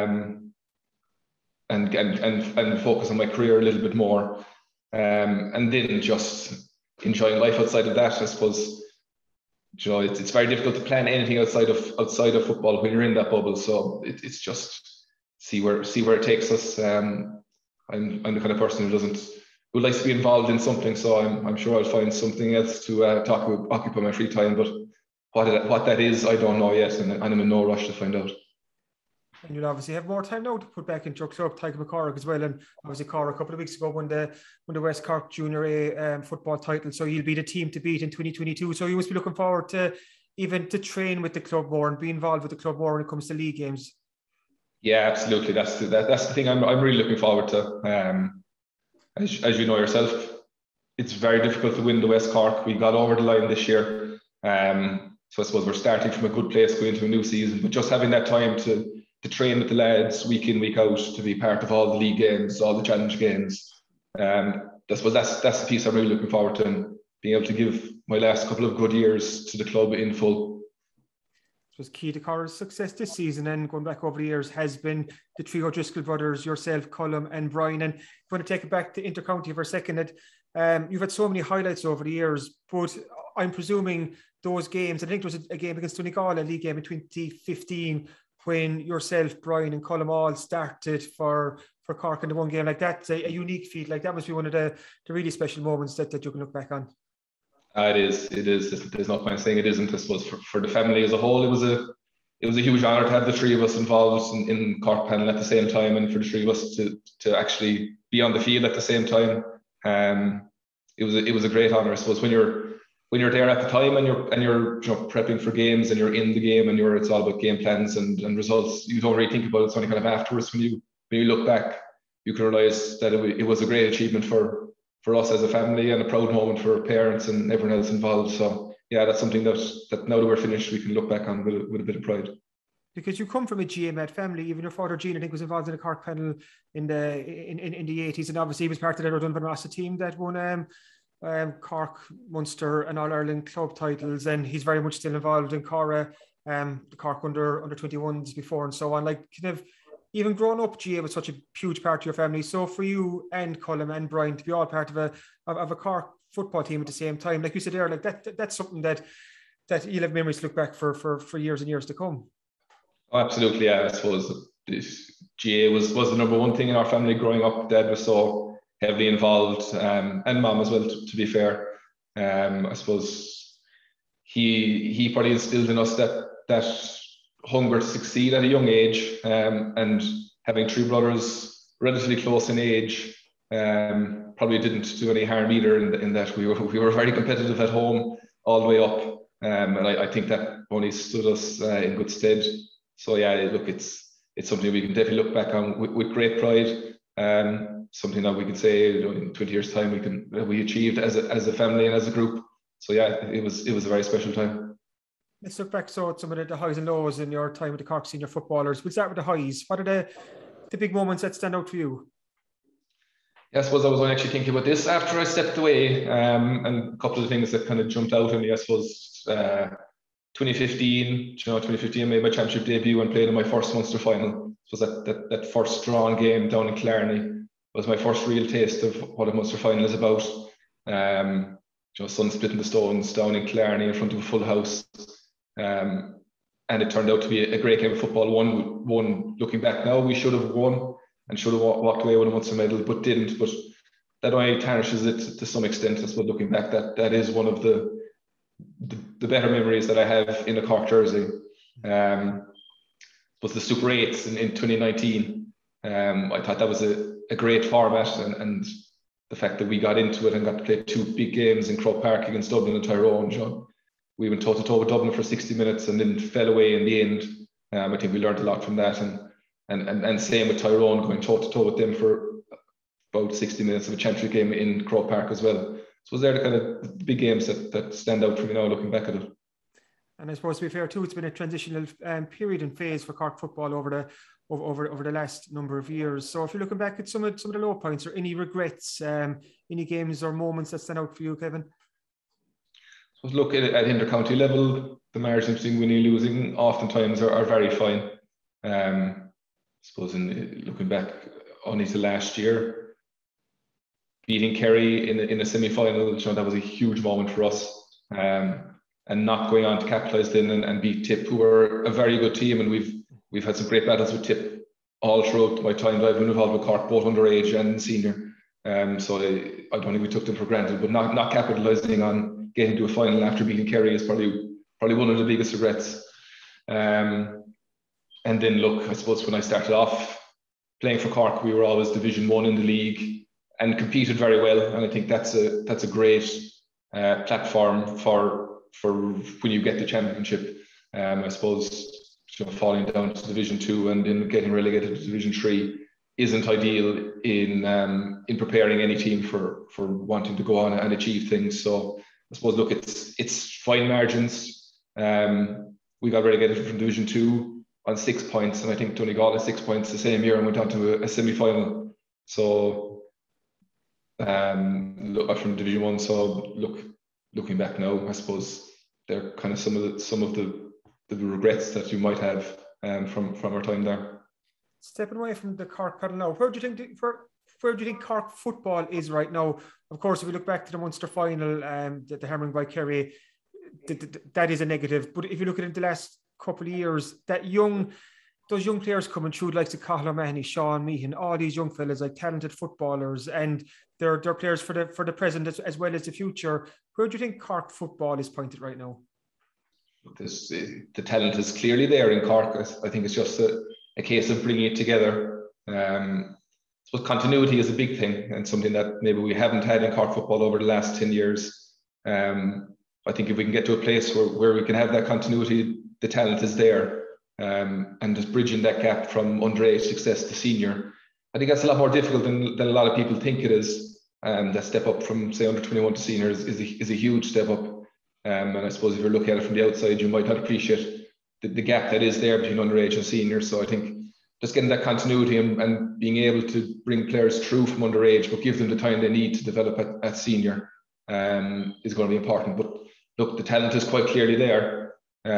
and focus on my career a little bit more, and then just enjoying life outside of that. I suppose, it's very difficult to plan anything outside of football when you're in that bubble. So it's just see where it takes us. I'm the kind of person who likes to be involved in something. So I'm sure I'll find something else to occupy my free time. But what that is, I don't know yet, and I'm in no rush to find out. And you'll obviously have more time now to put back into your club, Tadgh MacCarthaigh as well. And obviously Carbery a couple of weeks ago won the West Cork Junior A football title. So you'll be the team to beat in 2022. So you must be looking forward to even to train with the club more and be involved with the club more when it comes to league games. Yeah, absolutely. That's the thing I'm really looking forward to. As you know yourself, it's very difficult to win the West Cork. We got over the line this year. So I suppose we're starting from a good place going into a new season, but just having that time to train with the lads week in, week out, to be part of all the league games, all the challenge games. I suppose that's the piece I'm really looking forward to, and being able to give my last couple of good years to the club in full. It was key to Car's success this season and going back over the years has been the trio Driscoll brothers, yourself, Colm and Brian. And if you want to take it back to intercounty for a second, you've had so many highlights over the years, but I'm presuming those games, I think there was a game against Donegal, a league game in 2015, when yourself, Brian and Colm all started for Cork in the one game. Like that's a unique feat. Like that must be one of the really special moments that you can look back on. It is. There's no point saying it isn't. I suppose for the family as a whole, it was a huge honour to have the three of us involved in Cork panel at the same time, and for the three of us to actually be on the field at the same time. It was a great honour. I suppose when you're there at the time and you're prepping for games and you're in the game and it's all about game plans and results, you don't really think about it. It's only kind of afterwards when you look back, you can realise that it was a great achievement for us as a family and a proud moment for our parents and everyone else involved. So yeah, that's something that now that we're finished, we can look back on with a bit of pride. Because you come from a GA-Med family, even your father Gene, I think, was involved in a Cork panel in the 80s, and obviously he was part of the Dunvan Rasa team that won Cork, Munster and All-Ireland club titles, and he's very much still involved in Caheragh, the Cork under 21s before and so on. Like, kind of even growing up, GA was such a huge part of your family. So for you and Colm and Brian to be all part of a Cork football team at the same time, like you said there, like that's something that you'll have memories to look back for years and years to come. Oh, absolutely, yeah. I suppose GA was the number one thing in our family growing up. Dad was so heavily involved, and Mom as well, to be fair. I suppose he probably instilled in us that hunger to succeed at a young age, and having three brothers relatively close in age probably didn't do any harm either, in that we were very competitive at home all the way up, and I think that only stood us in good stead. So yeah, look, it's something we can definitely look back on with great pride. Something that we can say in 20 years' time we achieved as a family and as a group. So yeah, it was a very special time. Let's look back at some of the highs and lows in your time with the Cork senior footballers. We'll start with the highs. What are the big moments that stand out for you? Yeah, I suppose I was only actually thinking about this after I stepped away, and a couple of things that kind of jumped out at me. I suppose 2015, I made my championship debut and played in my first Munster final. So that first drawn game down in Killarney was my first real taste of what a Munster final is about. Sun splitting the stones down in Killarney in front of a full house. And it turned out to be a great game of football. One looking back now, we should have won and should have walked away with a Munster medal, but didn't. But that only tarnishes it to some extent. I suppose looking back, that is one of the better memories that I have in a Cork jersey. Was the Super 8s in 2019. I thought that was a great format, and the fact that we got into it and got to play two big games in Croke Park against Dublin and Tyrone. We went toe-to-toe with Dublin for 60 minutes and then fell away in the end. I think we learned a lot from that, and same with Tyrone, going toe-to-toe with them for about 60 minutes of a championship game in Croke Park as well. So they're the kind of big games that stand out for me now looking back at it. And I suppose to be fair too, it's been a transitional period and phase for Cork football over the last number of years. So if you're looking back at some of the low points or any regrets, any games or moments that stand out for you, Kevin? So look at inter-county level, the margins between winning and losing oftentimes are very fine. I suppose looking back only to last year, beating Kerry in a semi-final, that was a huge moment for us. And not going on to capitalise then and beat Tip, who are a very good team, and we've had some great battles with Tip all throughout my time that I've been involved with Cork, both underage and senior. So I don't think we took them for granted, but not capitalising on getting to a final after beating Kerry is probably one of the biggest regrets. And then look, I suppose when I started off playing for Cork, we were always Division 1 in the league and competed very well. And I think that's a great platform for when you get the championship. I suppose falling down to Division 2 and then getting relegated to Division 3 isn't ideal in preparing any team for wanting to go on and achieve things. So I suppose, look, it's fine margins. We got relegated from Division 2 on 6 points, and I think Donegal had 6 points the same year and went on to a semi-final. So look, from Division 1. So looking back now, I suppose they're kind of some of the regrets that you might have from our time there. Stepping away from the Cork pedal now, where do you think Cork football is right now? Of course, if we look back to the Munster final, the hammering by Kerry, that is a negative. But if you look at it the last couple of years, those young players coming through, like the Caheragh O'Mahony, Sean Meehan, all these young fellas, like talented footballers, and they're players for the present as well as the future. Where do you think Cork football is pointed right now? The talent is clearly there in Cork. I think it's just a case of bringing it together. So continuity is a big thing, and something that maybe we haven't had in Cork football over the last 10 years. I think if we can get to a place where we can have that continuity, the talent is there, and just bridging that gap from underage success to senior, I think that's a lot more difficult than a lot of people think it is. That step up from, say, under 21 to senior is a huge step up. And I suppose if you're looking at it from the outside, you might not appreciate the gap that is there between underage and senior. So I think just getting that continuity and being able to bring players through from underage, but give them the time they need to develop at senior, is going to be important. But look, the talent is quite clearly there.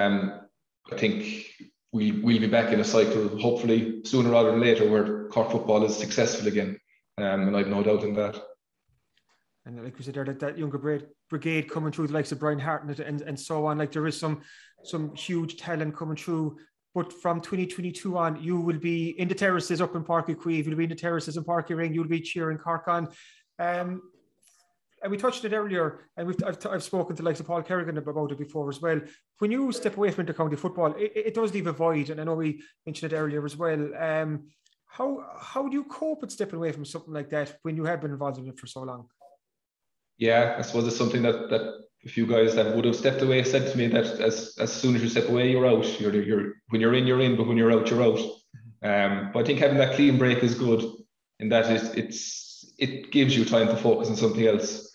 I think we'll be back in a cycle, hopefully sooner rather than later, where Cork football is successful again. And I've no doubt in that. And like we said there, that younger brigade coming through, the likes of Brian Hartnett and so on, like there is some huge talent coming through. But from 2022 on, you will be in the terraces up in Páirc Uí Chaoimh, you'll be in the terraces in Páirc Uí Ring, you'll be cheering Cork on. And we touched it earlier, and I've spoken to like Paul Kerrigan about it before as well. When you step away from intercounty football, it does leave a void, and I know we mentioned it earlier as well. How do you cope with stepping away from something like that when you have been involved in it for so long? Yeah, I suppose it's something that a few guys that would have stepped away said to me, that as soon as you step away, you're out. When you're in, but when you're out, you're out. But I think having that clean break is good, in that it gives you time to focus on something else.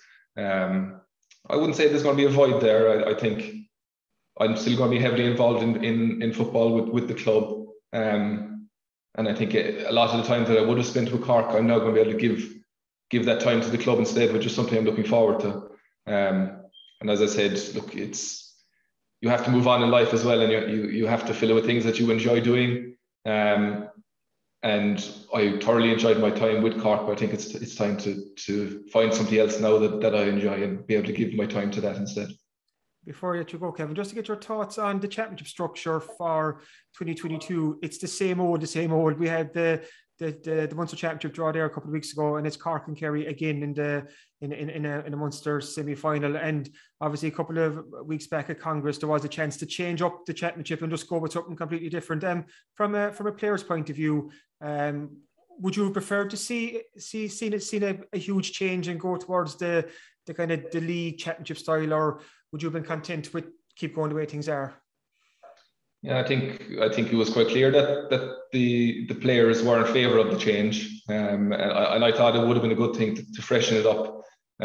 I wouldn't say there's going to be a void there. I think I'm still going to be heavily involved in football with the club. And I think a lot of the time that I would have spent with Cork, I'm now going to be able to give that time to the club instead, which is something I'm looking forward to. And as I said, look, you have to move on in life as well, and you have to fill it with things that you enjoy doing. And I thoroughly enjoyed my time with Cork, but I think it's time to find something else now that I enjoy, and be able to give my time to that instead. Before I let you go, Kevin, just to get your thoughts on the championship structure for 2022. It's the same old. We had the Munster Championship draw there a couple of weeks ago, and it's Cork and Kerry again in a Munster semi-final. And obviously a couple of weeks back at Congress, there was a chance to change up the championship and just go with something completely different. From a player's point of view, would you have preferred to see a huge change and go towards the kind of the league championship style, or would you have been content with keep going the way things are? Yeah, I think it was quite clear that the players were in favour of the change, and I thought it would have been a good thing to freshen it up.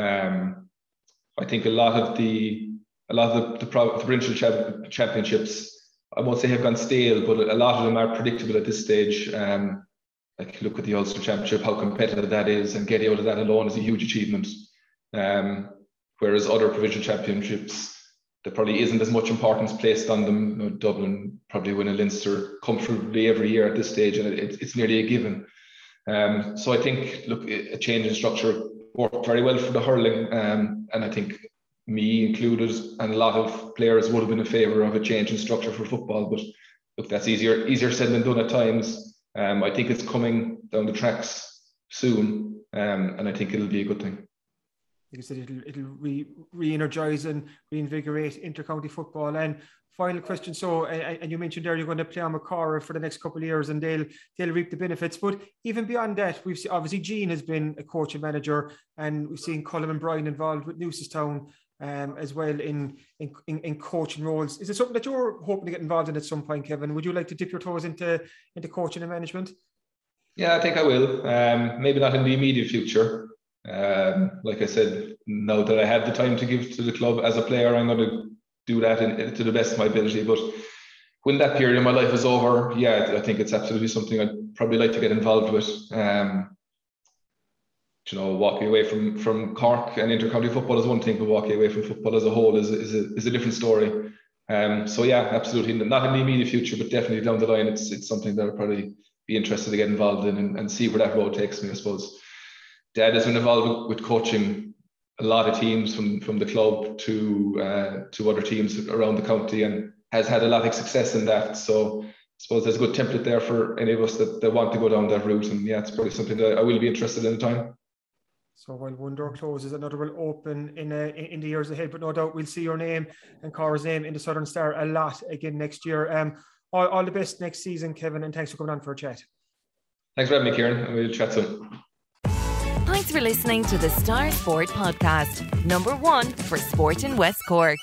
I think a lot of the provincial championships, I won't say have gone stale, but a lot of them are predictable at this stage. Like, look at the Ulster Championship, how competitive that is, and getting out of that alone is a huge achievement. Whereas other provincial championships, there probably isn't as much importance placed on them. You know, Dublin probably win a Leinster comfortably every year at this stage, and it's nearly a given. So I think, look, a change in structure worked very well for the hurling, and I think me included and a lot of players would have been in favour of a change in structure for football. But look, that's easier said than done at times. I think it's coming down the tracks soon, and I think it'll be a good thing. like I said, it'll re-energise and reinvigorate inter-county football. And final question. So, and you mentioned there you're going to play on MacCarthaigh for the next couple of years, and they'll reap the benefits. But even beyond that, we've seen, obviously Jean has been a coach and manager, and we've seen Colin and Brian involved with Newcestown as well in coaching roles. Is it something that you're hoping to get involved in at some point, Kevin? Would you like to dip your toes into coaching and management? Yeah, I think I will. Maybe not in the immediate future. Like I said, now that I have the time to give to the club as a player, I'm going to do that to the best of my ability. But when that period of my life is over, yeah, I think it's absolutely something I'd probably like to get involved with. Walking away from Cork and inter-county football is one thing, but walking away from football as a whole is a different story. So yeah, absolutely not in the immediate future, but definitely down the line, it's something that I'll probably be interested to get involved in and see where that road takes me, I suppose. Dad has been involved with coaching a lot of teams from the club to other teams around the county, and has had a lot of success in that. So I suppose there's a good template there for any of us that want to go down that route. And yeah, it's probably something that I will be interested in time. So while one door closes, another will open in the years ahead. But no doubt we'll see your name and Caragh's name in the Southern Star a lot again next year. All the best next season, Kevin, and thanks for coming on for a chat. Thanks for having me, Kieran, and we'll chat soon. Thanks for listening to the Star Sport Podcast, #1 for sport in West Cork.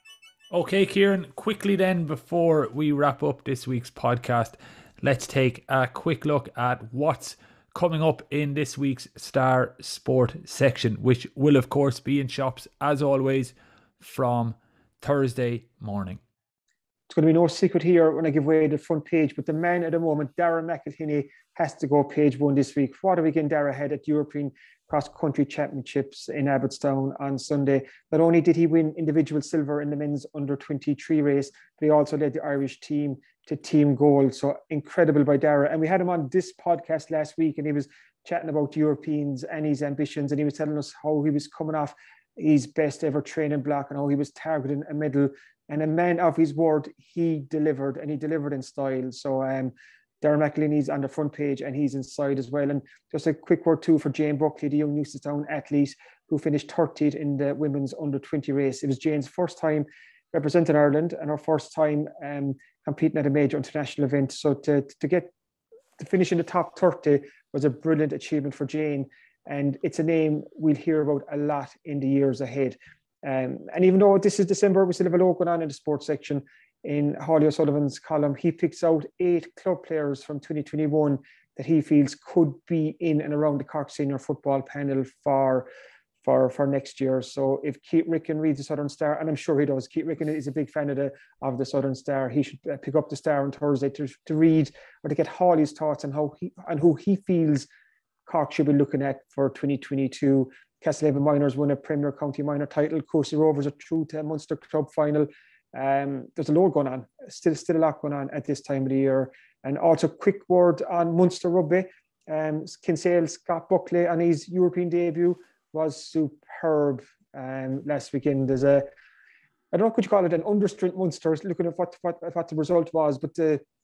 Okay, Kieran, quickly then, before we wrap up this week's podcast, let's take a quick look at what's coming up in this week's Star Sport section, which will of course be in shops as always from Thursday morning. It's going to be no secret here when I give away the front page, but the man at the moment, Darragh McElhinney, has to go page 1 this week. What a weekend Darragh had at European Cross-Country Championships in Abbottstown on Sunday. Not only did he win individual silver in the men's under-23 race, but he also led the Irish team to team gold. So incredible by Darragh. And we had him on this podcast last week, and he was chatting about Europeans and his ambitions, and he was telling us how he was coming off his best ever training block and how he was targeting a medal. And a man of his word, he delivered, and he delivered in style. So Darragh McElhinney's on the front page, and he's inside as well. And just a quick word too for Jane Buckley, the young Newcestown athlete who finished 30th in the women's under-20 race. It was Jane's first time representing Ireland and her first time competing at a major international event. So to finish in the top 30 was a brilliant achievement for Jane. And it's a name we'll hear about a lot in the years ahead. And even though this is December, we still have a lot going on in the sports section. In Holly O'Sullivan's column, he picks out 8 club players from 2021 that he feels could be in and around the Cork senior football panel for next year. So if Keith Ricken reads the Southern Star, and I'm sure he does, Keith Ricken is a big fan of the Southern Star, he should pick up the Star on Thursday to read or to get Holly's thoughts on who he feels Cork should be looking at for 2022. Castlehaven Miners won a Premier County Minor title. Coastal Rovers are through to a Munster Club final. There's a lot going on, still a lot going on at this time of the year. And also quick word on Munster Rugby. Kinsale Scott Buckley on his European debut was superb last weekend. There's I don't know, could you call it an understrength Munster, looking at what the result was, but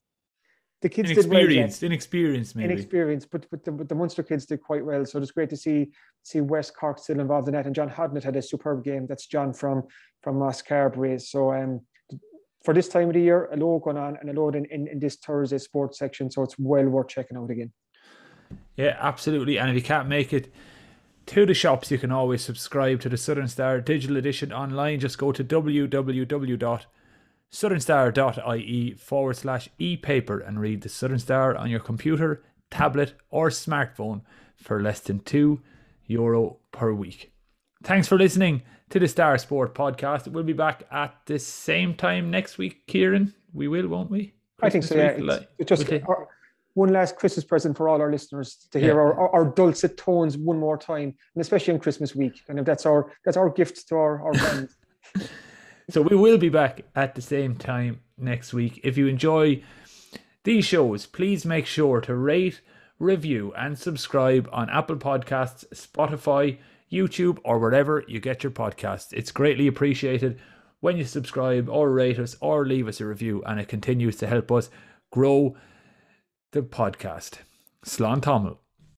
the kids did well. Inexperienced, maybe. Inexperienced, but the Munster kids did quite well. So it's great to see West Cork still involved in that. And John Hodnett had a superb game. That's John from Moss Carbery. So for this time of the year, a lot going on and a lot in this Thursday sports section. So it's well worth checking out again. Yeah, absolutely. And if you can't make it to the shops, you can always subscribe to the Southern Star digital edition online. Just go to www.southernstar.ie/e-paper and read the Southern Star on your computer, tablet or smartphone for less than €2 per week. Thanks for listening to the Star Sport Podcast. We'll be back at the same time next week, Kieran. We will, won't we? I think so, yeah. It's just one last Christmas present for all our listeners to hear our dulcet tones one more time, and especially on Christmas week. And if that's our gift to our friends. So we will be back at the same time next week. If you enjoy these shows, please make sure to rate, review and subscribe on Apple Podcasts, Spotify, YouTube or wherever you get your podcasts. It's greatly appreciated when you subscribe or rate us or leave us a review, and it continues to help us grow the podcast. Slán Tamil.